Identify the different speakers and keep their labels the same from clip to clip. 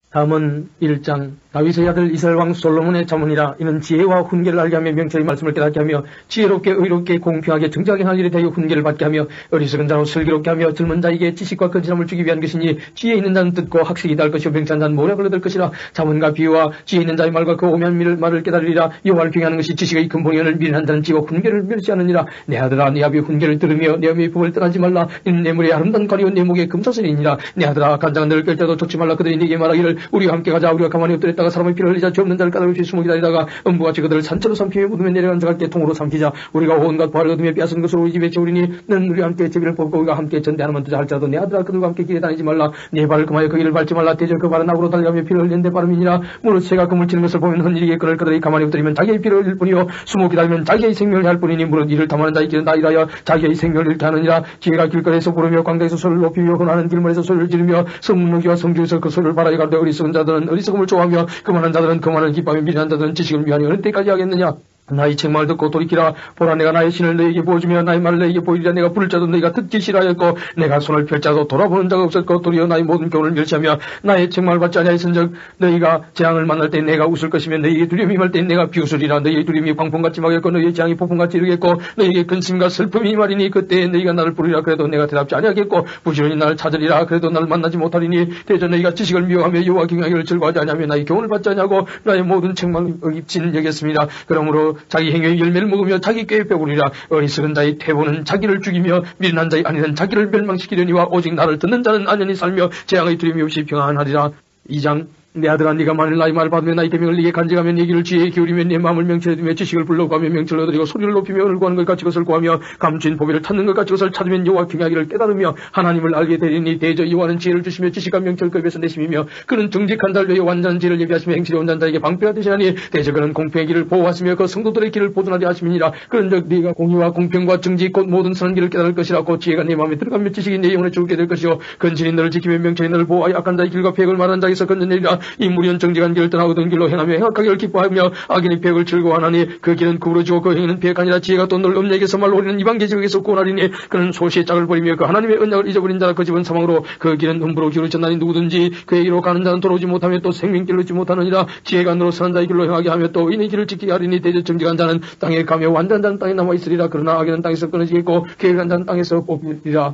Speaker 1: 잠언 1장 다윗의 아들 이스라엘 왕 솔로몬의 잠언이라. 이는 지혜와 훈계를 알게 하며 명철의 말씀을 깨닫게 하며 지혜롭게 의롭게 공평하게 정직하게 할 일에 대하여 훈계를 받게 하며 어리석은 자로 슬기롭게 하며 젊은 자에게 지식과 건실함을 주기 위한 것이니 지혜 있는 자는 듣고 학식이 달 것이요 명철한 자는 모략을 얻을 것이라. 잠언과 비유와 지혜 있는 자의 말과 그 오묘한 말을 깨달으리라. 여호와를 경외하는 것이 지식의 근본이오늘 미련한 자는 지혜와 훈계를 멸시하느니라. 내 아들아 내 아비의 훈계를 들으며 내 어미의 법을 떠나지 말라. 이는 내 머리에 아름다운 가리오 내 목에 금사슬이니라. 내 아들아 간장은 너를 깰 때도 쫓지 말라. 그들이 네게 말하기를 우리와 함께 가자. 우리가 가만히 엎드렸다가 사람의 피를 흘리자. 죄 없는 자를 까닭없이 숨어 기다리다가 음부같이 그들을 산채로 삼키며 묻으면 내려간 자가 깨통으로 삼키자. 우리가 온갖 부활을 얻으며 빼앗은 것으로 우리 집에 채우리니 너는 우리와 함께 제비를 뽑고 우리가 함께 전대 하나만 두자 할지라도 내 아들아 그들과 함께 길에 다니지 말라. 네 발을 금하여 그 길을 밟지 말라. 대저 그 발은 악으로 달려가며 피를 흘리는 데 빠름이니라. 무릇 새가 그물 치는 것을 보면 흔일리게 그럴 그들이 가만히 엎드리면 자기의 피를 흘릴 뿐이요 숨어 기다리면 자기의 생명을 할 뿐이니 무릇 이를 탐하는 자의 길은 다 이라여 자기의 생명을 잃게 하느니라. 지혜가 길거리에서 부르며 광대에서 소리를 높이며 흔하는 길문에서 소리를 지르며 성문기와 성주에서 그 소리를 바라게 가되 어리석은 자들은 어리석음을 좋아하며 그만한 자들은 그만을 기뻐하며 미련한 자들은 지식을 미하니 어느 때까지 하겠느냐. 나의 책망을 듣고 돌이키라. 보라 내가 나의 신을 너에게 보여주며 나의 말을 너에게 보이리라. 내가 부를 자도 너희가 듣기 싫어하였고 내가 손을 펼 자도 돌아보는 자가 없었고 도리어 나의 모든 교훈을 멸시하며 나의 책망을 받지 아니하였은즉 너희가 재앙을 만날 때 내가 웃을 것이며 너희에게 두려움이 임할 때 내가 비웃으리라. 너희의 두려움이 광풍같이 막였고 너희의 재앙이 폭풍같이 이르겠고 너희에게 근심과 슬픔이 말이니 그때에 너희가 나를 부르리라. 그래도 내가 대답지 아니하겠고 부지런히 나를 찾으리라. 그래도 나를 만나지 못하리니 대저 너희가 지식을 미워하며 여호와 경외하기를 즐거워하지 아니하며 나의 교훈을 받지 아니하고 나의 모든 책망을 의입진 여겼습니다. 그러므로 자기 행위의 열매를 먹으며 자기 꾀에 배부리라. 어리석은 자의 태보는 자기를 죽이며 미련한 자의 안위는 자기를 멸망시키려니와 오직 나를 듣는 자는 안연히 살며 재앙의 두려움이 없이 평안하리라. 2장 내 아들아 네가 만일 나의 말을 받으며 나의 계명을 네게 간직하며 네 귀를 지혜에 기울이며 네 마음을 명철에 두며 지식을 불러구하며 명철을 얻으리고 소리를 높이며 은을 구하는 것 같이 그것을 구하며 감추인 보배를 찾는 것 같이 그것을 찾으면 여호와 경외하기를 깨달으며 하나님을 알게 되리니 대저 여호와는 지혜를 주시며 지식과 명철을 그 입에서 내심이며 그는 정직한 자를 위하여 완전한 지혜를 예비하시며 행실에 온전한 자에게 방패가 되시나니 대저 그는 공평의 길을 보호하시며 그 성도들의 길을 보존하게 하심이니라. 그런즉 네가 공의와 공평과 정직 곧 모든 선한 길을 깨달을 것이라. 곧 지혜가 네 마음에 들어가며 지식이 네 영혼에 죽게 될 것이요 근신이 너를 지키며 명철이 너를 보호하여 악한 자의 길과 폐역을 말하는 자에서 건져내리라. 이 무리는 정직한 길을 떠나 얻은 길로 행하며 행악하기를 기뻐하며 악인의 폐역을 즐거워하나니 그 길은 구부러지고 그 행위는 폐역이 아니라 지혜가 또 너를 음녀에게서 말로 우리는 이방 계집에게서 구원하리니 그는 소시의 짝을 버리며 그 하나님의 언약을 잊어버린 자라. 그 집은 사망으로 그 길은 흠부로 기울어졌나니 누구든지 그의 길로 가는 자는 돌아오지 못하며 또 생명길로 얻지 못하느니라. 지혜가 너로 선한 자의 길로 행하게 하며 또 의인의 길을 지키게 하리니 대저 정직한 자는 땅에 가며 완전한 자는 땅에 남아있으리라. 그러나 악인은 땅에서 끊어지겠고 계획한 자는 땅에서 뽑히리라.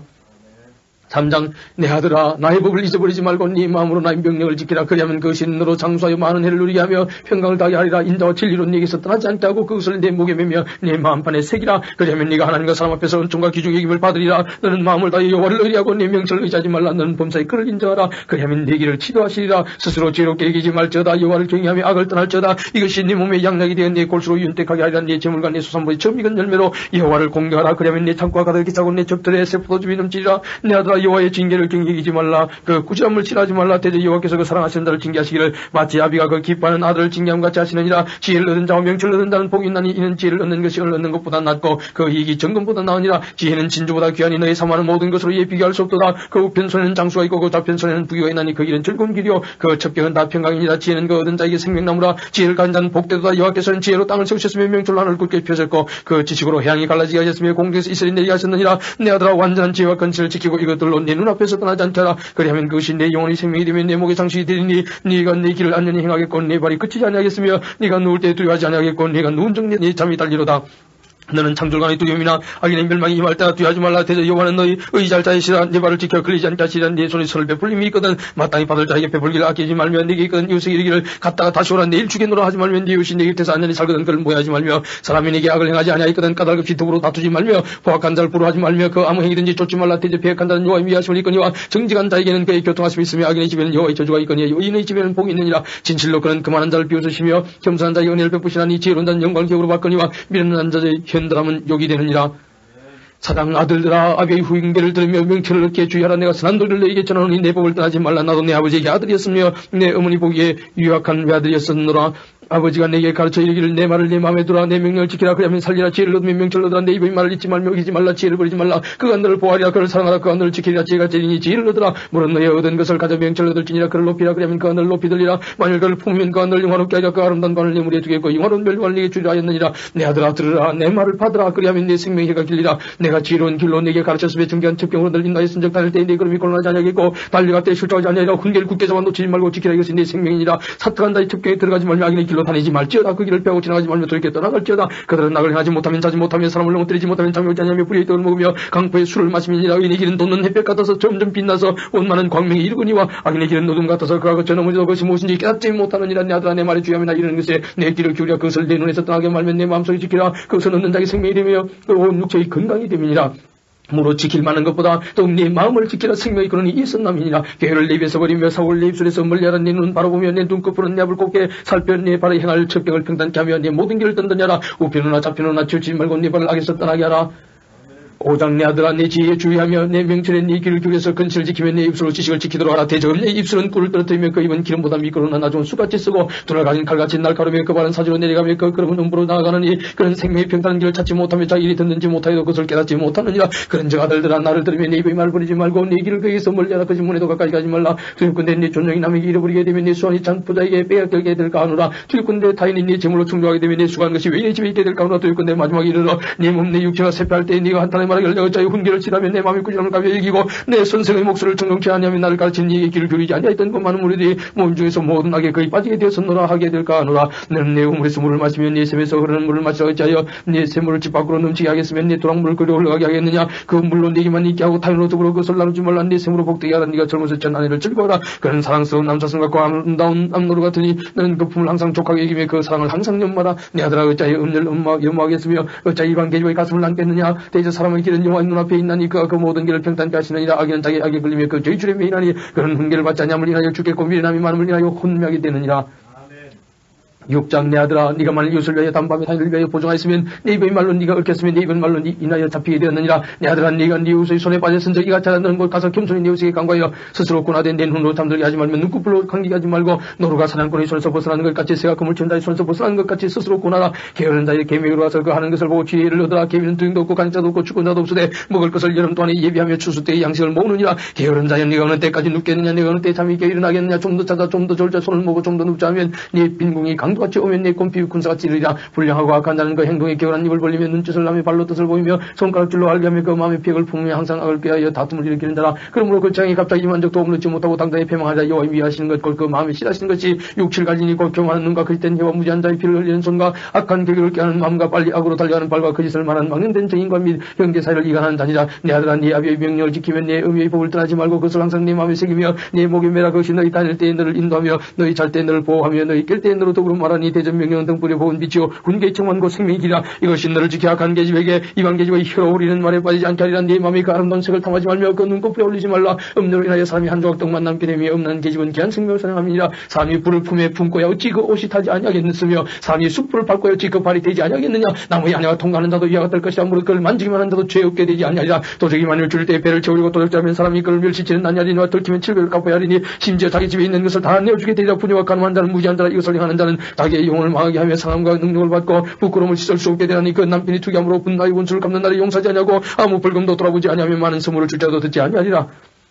Speaker 1: 3장 내 아들아 나의 법을 잊어버리지 말고 네 마음으로 나의 명령을 지키라. 그리하면 그것이 너로 장수하여 많은 해를 누리게 하며 평강을 다하게 하리라. 인자와 진리로 네게서 떠나지 않게 하고 그것을 내 목에 매며 네 마음판에 새기라. 그리하면 네가 하나님과 사람 앞에서 은총과 귀중의 힘을 받으리라. 너는 마음을 다하여 여호와를 의리하고 네 명철을 의지하지 말라. 너는 범사의 그를 인정하라. 그리하면 네 길을 치도하시리라. 스스로 죄롭게 여기지 말지어다. 여호와를 경외하며 악을 떠날지어다. 이것이 네 몸의 양락이 되어 네 골수로 윤택하게 하리라. 네 재물과 네 수산물의 처음 익은 열매로 여호와를 공경하라. 그리하면 네 창고가 가득히 차고 네 젖들에 새 포도즙이 넘치리라. 내 아들아 여호와의 징계를 경계하지 말라. 그 꾸지람을 취하지 말라. 대저 여호와께서 그 사랑하시는 자를 징계하시기를 마치 아비가 그 기뻐하는 아들을 징계함 같이 하시느니라. 지혜를 얻은 자와 명철을 얻은 자는 복이 있나니 이는 지혜를 얻는 것이 을 얻는 것보다 낫고 그 이익이 정금보다 나으니라. 지혜는 진주보다 귀하니 너희 사모하는 모든 것으로 이에 비교할 수 없도다. 그 우편손에는 장수가 있고 그 좌편손에는 부귀가 있나니 그 길은 즐거운 길이요 그 첩경은 다 평강이니라. 지혜는 그 얻은 자에게 생명나무라. 지혜를 가진 자는 복되도다. 여호와께서는 지혜로 땅을 세우셨으며 명철로 하늘을 굳게 펴셨고 그 지식으로 해양이 갈라지게 하셨으며 공중에서 이슬이 내리게 하셨느니라. 내 아들아 완전한 지혜와 건실을 지키고 이것들로 네 눈앞에서 떠나지 않게 하라. 그리하면 그것이 내 영혼의 생명이 되며 내 목의 장식이 되리니 네가 내 길을 안전히 행하겠고 내 발이 그치지 아니하겠으며 네가 누울 때 두려워하지 아니하겠고 네가 누운 정 네 잠이 달리로다. 너는 창졸간의 두려움이나 악인의 멸망이 임할 때나 두려워하지 말라. 대저 여호와는 너희 의지할 자이시라. 네 발을 지켜 걸리지 않게 하시리라. 네 손에 선을 베풀림이 있거든 마땅히 받을 자에게 베풀기를 아끼지 말며 네게 있거든 이웃에게 이르기를 갔다가 다시 오라. 내일 죽겠노라 하지 말며 네 이웃이 네 곁에서 안전히 살거든 그를 모해하지 말며 사람이 네게 악을 행하지 아니하였거든 까닭없이 더불어 다투지 말며 포악한 자를 부러워하지 말며 그 아무 행위든지 쫓지 말라. 대저 배역한 자는 여호와의 미하심을 있거니와 정직한 자에게는 그의 교통하심이 있으며 악인의 집에는 여호와의 저주가 있거니 의인의 집에는 복이 있느니라. 진실로 그는 그만한 자를 비웃으시며 겸손한 자에게 은혜를 베푸시나니 지혜로운 자는 영광을 기업으로 받거니와 미련한 자의 현들함은 욕이 되느니라. 사랑 아들들아 아비의 후임계를 들으며 명철을 얻게 주의하라. 내가 선한 도리를 너에게 전하노니 내 법을 떠나지 말라. 나도 내 아버지에게 아들이었으며 내 어머니 보기에 유약한 외아들이었었노라. 아버지가 내게 가르쳐 이르기를 내 말을 내 마음에 두라 내 명령을 지키라 그리하면 살리라 지혜를 얻으면 명철을 얻으라 내 입의 말을 잊지 말며 어기지 말라 지혜를 버리지 말라 그가 너를 보호하리라 그를 사랑하라 그가 너를 지키리라 지혜가 제리니 지혜를 얻으라 물은 너의 얻은 것을 가져 명철을 얻을지니라 그를 높이라 그리하면 그가 너를 높이 들리라 만일 그를 품으면 그가 너를 영화롭게 하리라 그 아름다운 관을 내 무리에 두겠고 영화로운 멸관을 내게 주리라 하였느니라 내 아들아 들으라 내 말을 받으라 그리하면 내 생명의 해가 길리라 내가 지혜로운 길로 내게 가르쳤으며 정교한 첩경으로 널 인도하였은 적 다닐 때에 내 걸음이 곤란하지 아니하겠고 달려갈 때 실족하지 아니하리라 훈계를 굳게 잡아 놓치지 말고 지키라 이것이 내 생명이니라 사탄한 다의 첩경에 들어가지 말며 악인의 길로 다니지 말지어다 그 길을 빼고 지나가지 말며 돌이켜 떠나갈지어다 그들은 낙을 행하지 못하면 자지 못하며 사람을 넘어뜨리지 못하면 잠을 자지 않으며 불의의 떡을 먹으며 강포의 술을 마시면이라 의인의 길은 돋는 햇볕 같아서 점점 빛나서 온 많은 광명이 이르거니와 악인의 길은 어둠 같아서 그가 거쳐 넘어져도 그것이 무엇인지 깨닫지 못하느니라 내 아들아 내 말에 주의하며 나 이르는 것에 내 길을 기울여 그것을 내 눈에서 떠나게 말면 내 마음속에 지키라 그것은 얻는 자의 생명이 되며 온 육체의 건강이 됨이니라 무로 지킬 만한 것보다 더욱 네 마음을 지키라 생명이 그러니 이선남이니라 계를 내 입에서 버리며 사고를 내 입술에서 멀리하라 내 눈 바라보며 내 눈꺼풀은 내 앞을 곱게 살펴 내 발을 행할 첩경을 평단케 하며 내 모든 길을 던던하라 우편으나 좌편으나 치우치지 말고 네 발을 악에서 떠나게 하라 5장 내 아들아 내 지혜에 주의하며 내 명철에 네 길을 기울여서 근치를 지키며 내 입술로 지식을 지키도록 하라 대적은 내 입술은 꿀을 떨어뜨리며 그 입은 기름보다 미끄러우나 나중은 숯같이 쓰고 눈을 가진 칼같이 날카로우며 그 발은 사지로 내려가며 그 걸음은 음부로 나아가느니 그런 생명의 평탄한 길을 찾지 못하며 자기 일이 듣는지 못하여도 그것을 깨닫지 못하느니라 그런즉 아들들아 나를 들으며 내 입의 말을 버리지 말고 내 길을 그에게서 멀리하라 그 질문에도 가까이 가지 말라 두렵건대 네 존령이 남에게 잃어버리게 되면 네 수완이 장부자에게 빼앗기게 될까 하노라 두렵건대 타인이 네 재물로 충족하게 되면 네 수고한 것이 왜 내 집에 있게 될까 하노라 두렵건대 마지막에 이르러 네 몸 내 육체가 쇠폐할 때 네가 한탄의 말하기를 어찌하여 훈계를 치라며 내 마음의 꾸지람을 가벼 이기고 내 선생의 목소리를 정정치 아니하며 나를 가르친 네의 길을 기울이지 아니하였던 그 많은 무리들이 몸 중에서 모든 악에 거의 빠지게 되었었노라 하게 될까 하노라 너는 내 우물에서 물을 마시며 네 샘에서 흐르는 물을 마시라 어찌하여 네 샘물을 집 밖으로 넘치게 하겠으며 네 도랑물을 그려 흘러가게 하겠느냐 그 물로 네게만 있게 하고 타인으로 더불어 그것을 나누지 말라 네 샘으로 복되게 하라 네가 젊어서 전 아내를 즐거워하라 그는 사랑스러운 남사슴 같고 아름다운 암노루 같으니 너는 그 품을 항상 족하게 이기며 그 사랑을 항상 연마라 내 아들아 어찌하여 음녀를 연마하겠으며 어찌하여 이방 계집의 가슴을 남겠느냐 대저 사람의 길은 여호와의 눈앞에 있나니 그가 그 모든 길을 평탄케 하시느니라 악인은 자기 악에 걸리며 그 죄의 줄에 매이나니 그런 훈계를 받지 않냐을 인하여 죽겠고 미련함이 많음을 인하여 혼미하게 되느니라 6장 내 아들아 네가 만일 이웃을 위하여 단밤에 다니를 위하여 보정하였으면 네 입의 말로 네가 얽혔으면 네 입의 말로 인하여 잡히게 되었느니라 내 아들아 네가 네 이웃의 손에 빠졌은 적이 같지 않는 곳 가서 겸손히 네 이웃에게 간과하여 스스로 고나된 내 눈으로 잠들게 하지 말며 눈꺼풀로 감기게 하지 말고 노루가 사냥꾼의 손에서 벗어나는 것 같이 새가 그물 치는 자의 손에서 벗어나는 것 같이 스스로 고나라 게으른 자의 개미로 와서 그 하는 것을 보고 지혜를 얻으라 개미는 두용도 없고 간자도 없고 죽은 자도 없으되 먹을 것을 여름 동안에 예비하며 추수 때의 양식을 모으느니라 게으른 자여 네가 어느 때까지 눕겠느냐 네가 어느 때 잠이 깨 일어나겠느냐 좀 더 자다 좀 더 졸자 손을 모고 좀 더 눕자 하면 네 빈궁이 강도같이 오면 네 비유 군사같이 이르리라 불량하고 악한 자는 그 행동에 게으른 입을 벌리며 눈짓을 하며 발로 뜻을 보이며 손가락질로 알게 하며 그 마음의 피획을 품으며 항상 악을 꾀하여 다툼을 일으키는 자라 그러므로 그 장이 갑자기 만족 도움을 얻지 못하고 당당히 패망하자 여호와의 미워하시는 것 곧 그 마음에 싫어하시는 것이 육칠 가지니 곧 교만한 눈과 그릇된 혀와 무지한 자의 피를 흘리는 손과 악한 계획을 깨하는 마음과 빨리 악으로 달려가는 발과 거짓을 말하는 망령된 정인과 및 형제 사이를 이간하는 자니라 내 아들아 네 아비의 명령을 지키며 내 의미의 법을 떠나지 말고 그것을 항상 네 마음에 새기며 네 목에 매라 그것이 너희 다닐 때에 너를 인도하며 너희 잘 때 너를 보호하며 너희 깰 때에 너로 더불어 말하니 대전 명령은 등불에 보은 빛이요 군계의 청만고 생명이 길이라 이것이 너를 지켜 악한 계집에게 이방 계집의 혀로 우리는 말에 빠지지 않게 하리라 네 마음이 그 아름다운 색을 탐하지 말며 그 눈꺼풀에 올리지 말라 음료로 인하여 사람이 한 조각 떡만 남게 되며 없는 계집은 귀한 생명을 사랑함이니라 사람이 불을 품에 품고야 어찌 그 옷이 타지 아니하겠느며 사람이 숯불을 밟고야 어찌 그 발이 되지 아니하겠느냐 나무의 아내와 통과하는 자도 이와 같을 것이라 무릇 그를 만지기만 한 자도 죄 없게 되지 아니하리라 도적이 만일 줄 때 배를 채우려고 도적자면 사람이 그를 멸시치는 아니하리니와 들키면 칠배를 갚아야 하리니 심지어 자기 집에 있는 것을 다 내어주게 되리라 분유와 가늠한 자는 무지한 자라 이것을 행하는 자는 자기의 영혼을 망하게 하며 상함과 능력을 받고 부끄러움을 씻을 수 없게 되나니 그 남편이 투기함으로 분나의 원수를 갚는 날에 용서하지 아니하고 아무 벌금도 돌아보지 아니하며 많은 선물을 줄자도 듣지 아니하리라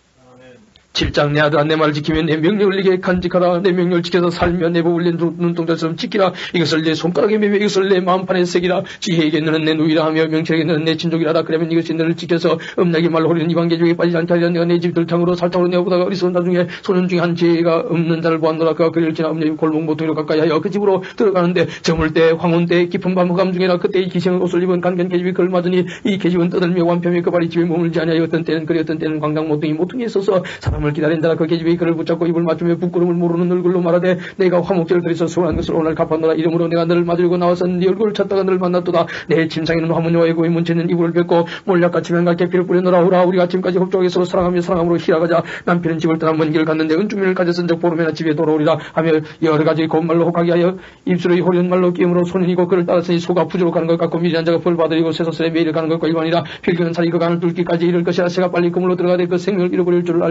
Speaker 1: 7장 내 아들아 내 말을 지키며 내 명령을 네게 간직하라 내 명령을 지켜서 살며 내 법을 내 눈동자처럼 지키라 이것을 내 손가락에 매며 이것을 내 마음판에 새기라 지혜에게 너는 내 누이라 하며 명철에게 너는 내 친족이라 그러면 이것이 너를 지켜서 음란하게 말로 호리는 이방계집에 빠지지 않게 하리라 내가 내 집 들탕으로 살탕으로 내어보다가 어리석은 나중에 소년 중에 한 지혜가 없는 자를 보았노라 그가 그를 지나 음녀의 골목 모퉁이로 가까이 하여 그 집으로 들어가는데 저물 때 황혼 때 깊은 밤 흑암 중에나 그때 이 기생의 옷을 입은 간견 계집이 그를 맞으니 이 계집은 떠들며 완편히 그 발이 집에 머물지 아니하여 어떤 때는 그리 어떤 때는 광장 모퉁이에 서서 사람을 기다린다라 그 계집이 그를 붙잡고 입을 맞추며 부끄러움을 모르는 얼굴로 말하되 내가 화목제를 드려서 소원한 것을 오늘 갚았노라 이름으로 내가 너를 맞으려고 나와서 네 얼굴을 찾다가 너를 만났도다 내 침상에는 화문여와 애고의 문체는 이불을 뱉고 몰약같이 맹과 계피를 뿌려놓으라 오라 우리가 아침까지 흡족하게 서로 사랑하며 사랑함으로 희락하자 남편은 집을 떠나 먼 길을 갔는데 은중면을 가졌은 적 보름에나 집에 돌아오리라 하며 여러 가지 고운 말로 혹하게 하여 입술의 호리는 말로 끼음으로 손이고 그를 따랐으니 소가 부지로 가는 것 같고 미련한 자가 벌 받으리고 쇠소설에 매일 가는 것과 일반이라 필기는 살이 그 간을 뚫기까지 이를 것이라 새가 빨리 그물로 들어가되 그 생명을 잃어버릴 줄을 알지 못한 것이라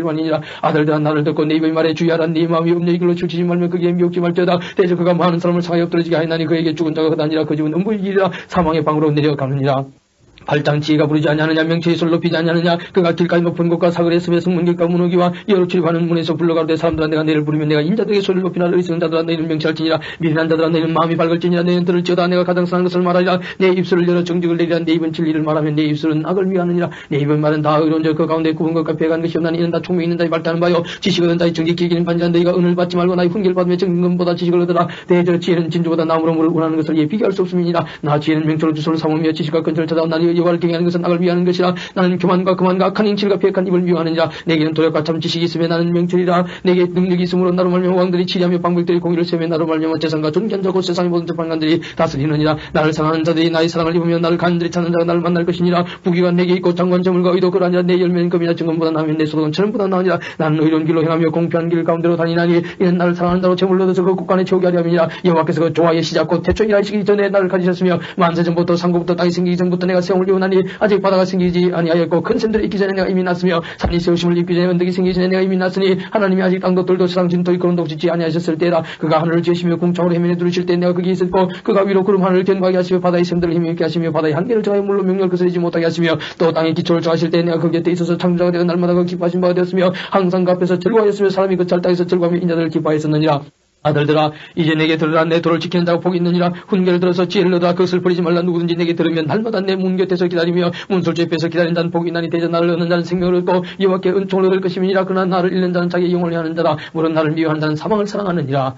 Speaker 1: 말이니라. 아들들아 나를 듣고 내 입의 말에 주의하라. 네 마음이 음녀의 길로 치우치지 말며 그에게 미혹지 말지어다. 대저 그가 많은 사람을 상하여 엎드러지게 하였나니 그에게 죽은 자가 거다니라. 그 집은 음부의 길이라. 사망의 방으로 내려가느니라. 발장 지혜가 부르지 아니하느냐. 명체의 소를 높이지 아니하느냐. 그가 길까지 높은 곳과 사거리에 습에 성문길과 문호기와 여러 출입하는 문에서 불러가로되 사람들아 내가 너희를 부르면 내가 인자들에게 소리를 높이나 어리석은 자들아 너희는 명체할지니라. 미련한 자들아 너희는 마음이 밝을지니라. 너희는 들을지어다. 내가 가장 선한 것을 말하리라. 내 입술을 열어 정직을 내리라. 내 입은 진리를 말하면 내 입술은 악을 위하느니라. 내 입은 말은 다 의로운 자 그 가운데 구분 것과 배간 것이 없나니 이는 다 총명 있는 자의 발달하는 바요 지식 얻은 자의 정직 길기는 반지한 너희가 은을 받지 말고 나의 훈계를 받으며 정금보다 지식을 얻으라. 대저 지혜는 진주보다 나무로 물을 원하는 것을 예 비교할 수 없음이니라. 나 지혜는 명철로 주소를 삼으며 지식과 근처를 찾아온 나니 여호와를 경외하는 것은 악을 위하는 것이라. 나는 교만과 그만과 악한 행실과 배역한 입을 미워하느니라. 내게는 도력과 참 지식이 있으며 나는 명철이라. 내게 능력이 있으므로 나로 말미암아 왕들이 치리하며 방백들이 공의를 세며 나로 말미암아 재산과 존귀한 자고 세상의 모든 재판관들이 다스리느니라. 나를 사랑하는 자들이 나의 사랑을 입으며 나를 간절히 찾는 자가 나를 만날 것이니라. 부귀가 내게 있고 장관 재물과 의도 그러하니라. 내 열매는 금이나 증거보다 나으며 내 소득은 천원보다 나으니라. 나는 의로운 길로 행하며 공평한 길 가운데로 다니나니 이는 나를 사랑하는 자로 재물로 얻어서 그 국간에 채우게 하려 함이니라. 여호와께서 그 조화의 시작 곧 태초이라 하시기 전에 나를 가지셨으며 만세 전부터 상고부터 땅이 생기기 전부터 내가 세움을 이루나니 아직 바다가 생기지 아니하였고 큰 샘들이 있기 전에 내가 이미 났으며 산이 세우심을 입기 전에 언덕이 생기기 전에 내가 이미 났으니 하나님이 아직 땅도 들도 세상 진토 이끌음도 짓지 아니하셨을 때라. 그가 하늘을 지으시며 궁창으로 해면에 두르실 때 내가 거기 있었고 그가 위로 구름 하늘을 견고하게 하시며 바다의 샘들을 힘있게 하시며 바다의 한계를 정하여 물로 명령을 거스르지 못하게 하시며 또 땅의 기초를 정하실 때 내가 그 곁에 있어서 창조자가 되어 날마다 그 기뻐하신 바가 되었으며 항상 그 앞에서 즐거워하였으며 사람이 그 잘 땅에서 즐거워하며 인자들을 기뻐하였었느니라. 아들들아 이제 내게 들으라. 내 도를 지키는 자가 복이 있느니라. 훈계를 들어서 지혜를 얻으라. 그것을 버리지 말라. 누구든지 내게 들으면 날마다 내 문 곁에서 기다리며 문설주 옆에서 기다린 자는 복이 있나니 대저 나를 얻는 자는 생명을 얻고 여호와께 은총을 얻을 것임이니라. 그러나 나를 잃는 자는 자기의 영혼을 위하는 자라. 물론 나를 미워하는 자는 사망을 사랑하느니라.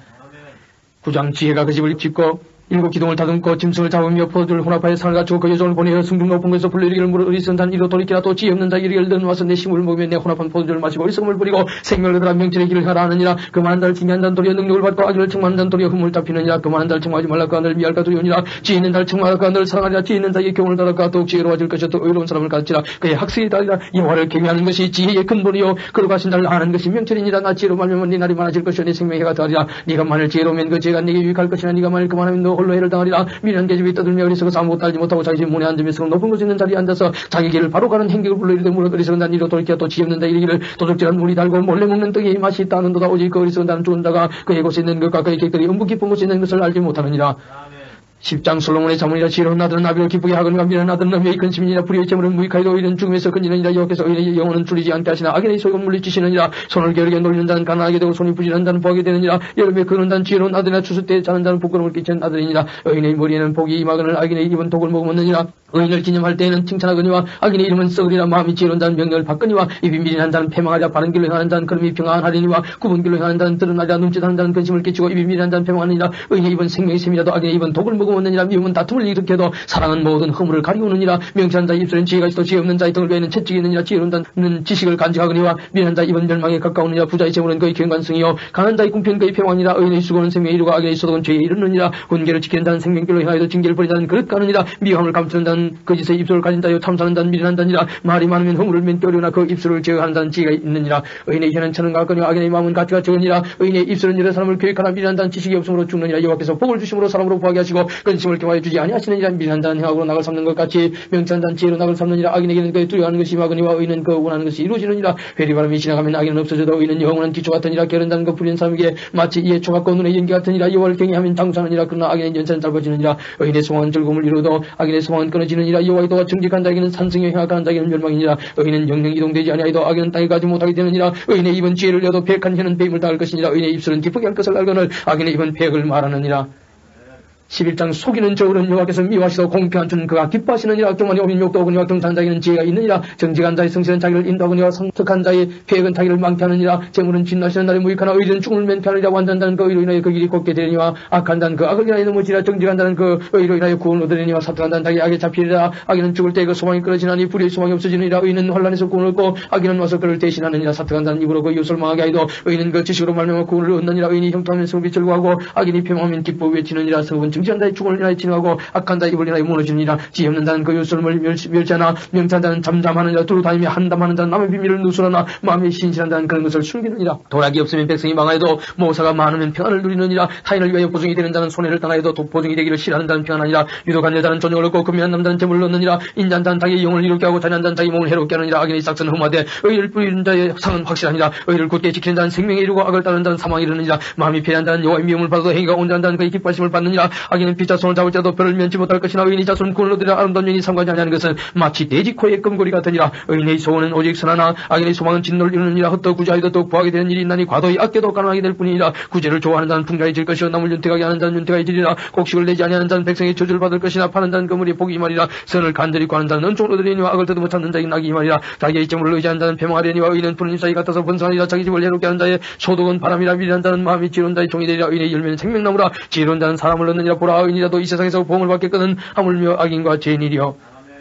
Speaker 1: 9장 지혜가 그 집을 짓고 일곱 기둥을 다듬고 짐승을 잡으며 포도주를 혼합하여 상을 갖추고 그 여종을 보내어 승중 높은 곳에서 불러이르기를 물어 어리석은 자는 이로 돌이키라. 또 지혜 없는 자 이르기를 너는 와서 내 식물을 먹으며 내 혼합한 포도주를 마시고 어리석음을 부리고 생명을 얻으라. 명철의 길을 하라 하느니라. 그만한 자를 징계한 자는 도리어 능력을 받고 악인을 책망하는 자는 도리어 흠을 잡히느니라. 그만한 자를 책망하지 말라. 그가 너를 미할까 두려우니라. 지혜 있는 자를 책망하라. 그가 너를 사랑하리라. 지혜 있는 자에게 교훈을 달라. 그가 더욱 지혜로워질 것이요 또 의로운 사람을 가르치라. 그의 학식이 다리라. 여호와를 경외하는 것이 지혜의 근본이요 그로 하신 자를 아는 것이 명철이니라. 나 지혜로 말하면 네 날이 많아질 것이요 내 생명의 해가 더하리라. 네가 만일 지혜로우면 그 지혜가 네게 유익할 것이나 네가 만일 그만하면 너 홀로 해를 당하리라. 미련한 계집이 떠들며 어리석어서 아무것도 알지 못하고 자기 집 문에 앉으면서 높은 곳에 있는 자리에 앉아서 자기 길을 바로 가는 행격을 불러 이르되 물어 어리석은 자는 이로 돌이켜 또 지혜 없는 자 이르기를 도둑질한 물이 달고 몰래 먹는 떡이 맛이 있다는도다. 오직 그 어리석은 자는 죽은 자가 그의 곳에 있는 것과 그의 객들이 음부 깊은 곳에 있는 것을 알지 못하느니라. 10장 솔로몬의 자문이라. 지혜로운 아들은 나비를 기쁘게 하거니와 미련한 아들은 남의 근심이니라. 불의의 재물은 무익하여도 의인은 죽음에서 건지느니라. 여호와께서 의인의 영혼은 줄이지 않게 하시나 악인의 소욕은 물리치시느니라. 손을 게으르게 놀리는 자는 가난하게 되고 손이 부지런한 자는 부하게 되느니라. 여름에 그는 자는 지혜로운 아들이나 추수 때에 자는 자는 부끄러움을 끼치는 아들이니라. 의인의 머리에는 복이 임하거늘 악인의 입은 독을 먹으느니라. 의인을 기념할 때에는 칭찬하거니와 악인의 이름은 썩으리라. 마음이 지혜로운 자는 명령을 받거니와 입이 미련한 자는 패망하리라. 바른 길로 향하는 자는 걸음이 평안하리니와 굽은 길로 향하는 자는 드러나리라. 눈짓하는 자는 근심을 끼치고 입이 미련한 자는 패망하느니라. 의인의 입은 생명의 샘이라도 악인의 입은 독을 먹으느니라. 미움은 다툼을 일으켜도 사랑은 모든 허물을 가리우느니라. 명철한 자의 입술엔 지혜가 있어 지혜 없는 자의 등을 베는 채찍이 있느니라. 지혜로운 자는 지식을 간직하거니와 미련한 자의 입은 멸망에 가까우느니라. 부자의 재물은 그의 경관성이요 강한 자의 궁핍은 그의 평안이라. 의인의 수고는 생명에 이르고 악인의 소득은 죄에 이르느니라. 훈계를 지키는 자는 생명길로 향하여도 징계를 버리는 자는 그릇 가느니라. 미움을 감추는 자는 거짓의 입술을 가진 자요 탐사는 자는 미련한 자니라. 말이 많으면 허물을 맺기 어려우나 그 입술을 제어하는 자는 지혜가 있느니라. 의인의 혀는 천은 같거니와 악인의 마음은 가치가 적으니라. 의인의 입술은 여러 사람을 교육하나 미련한 자는 지식이 없으므로 죽느니라. 여호와께서 복을 주심으로 사람으로 부하게 하시고 근심을 경하여 주지 아니하시느니라. 미련한 자는 행악으로 낙을 삼는 것 같이 명철한 자는 지혜로 낙을 삼느니라. 악인에게는 그의 두려워하는 것이 임하거니와 의인은 그 원하는 것이 이루어지느니라. 회리바람이 지나가면 악인은 없어져도 의인은 영원한 기초 같으니라. 게으른 자는 그 불의한 사람에게 마치 이에 초각과 눈의 연기 같으니라. 여호와를 경외하면 장수하느니라. 그러나 악인의 연차는 짧아지느니라. 의인의 소망은 즐거움을 이루어도 악인의 소망은 끊어지느니라. 여호와의 도와 정직한 자에게는 산성에 행악하는 자에게는 멸망이니라. 의인은 영영 이동되지 아니하여도 악인은 땅에 가지 못하게 되느니라. 의인의 입은 지혜를 여도 백한 혀는 뱀을 당할 것이니라. 의인의 입술은 기쁘게 할 것을 알거늘 악인의 입은 백을 말하느니라. 11장 속이는 저울은 여호와께서 미워하시고 공평한 주는 그가 기뻐하시느니라. 교만이 오면 욕도 오거니와 경탄한 자에게는 지혜가 있느니라. 정직한 자의 성실은 자기를 인도하거니와 성특한 자의 계획은 자기를 망케 하느니라. 재물은 진노하시는 날에 무익하나 의인은 죽음을 면피하느니라. 완전한 자는 그 의로 인하여 그 길이 곱게 되리니와 악한 자는 그 악을 인하여 넘어지리라. 정직한 자는 그 의로 인하여 구원을 얻으리니와 사특한 자는 자기 악에 잡히리라. 악인은 죽을 때 그 소망이 끊어지나니 불의의 소망이 없어지느니라. 의인은 혼란에서 구원을 얻고 악인은 와서 그를 대신하느니라. 사특한 자는 입으로 그 이웃을 망하게 하여도 의인은 그 지식으로 말미암아 구원을 얻느니라. 의인이 형통하면 성빛을 구하고 악인이 패망하면 기뻐 외치느니라. 성은 정직한 자의 죽음을 인하여 진행하고 악한 자의 입을 인하여 무너지느니라. 지혜 없는 자는 그 요술을 멸시하나 명찬 자는 잠잠하는 자 두루 다니며 한담하는 자는 남의 비밀을 누설하나 마음에 신실한 자는 그런 것을 숨기느니라. 도락이 없으면 백성이 망하여도 모사가 많으면 평안을 누리느니라. 타인을 위하여 보증이 되는 자는 손해를 당하여도 보증이 되기를 싫어하는 자는 평안하니라. 유독한 여자는 존경을 얻고 금미한 남자는 재물을 얻느니라. 인자한 자는 자기의 영혼을 이롭게 하고 잔인한 자는 자기 몸을 해롭게 하느니라. 악인의 싹은 흠하되 의를 뿌리는 자의 상은 확실하니라. 의를 굳게 지키는 자는 생명에 이르고 악을 따르는 자는 사망에 이르느니라. 마음이 패한 자는 여호와의 미움을 받아도 행위가 온전한 자는 그의 기뻐하심을 받느니라. 악인은 빛자 손을 잡을 자도 별을 면치 못할 것이나 의인이 자손을 구원을 얻으려 아름다운 년이 삼가지 아니하는 것은 마치 돼지 코의 금고리 같으니라. 의인의 소원은 오직 선하나 악인의 소망은 진노를 이루느니라. 헛되고 구제하여도 더욱 부하게 되는 일이 있나니 과도히 아껴도 가난하게 될 뿐이니라. 구제를 좋아하는 자는 풍자해질 것이요 남을 윤택하게 하는 자는 윤택하여지리라. 곡식을 내지 아니하는 자는 백성의 저주를 받을 것이나 파는 자는 그물이 복이 말이라. 선을 간절히 구하는 자는 은총으로 얻으리니와 악을 더듬어 찾는 자에게 낙이 말이라. 자기의 재물을 의지하는 자는 패망하려니와 의인은 푸른 잎사귀 같아서 번성하리라. 자기 집을 해롭게 하는 자의 소득은 바람이라. 미련한 자는 마음이 지혜로운 자의 종이 되리라. 의인의 열매는 생명나무라. 지혜로운 자는 사람을 얻느니라. 보라, 의인이라도 이 세상에서 보응을 받겠거든 하물며 악인과 죄인이리여.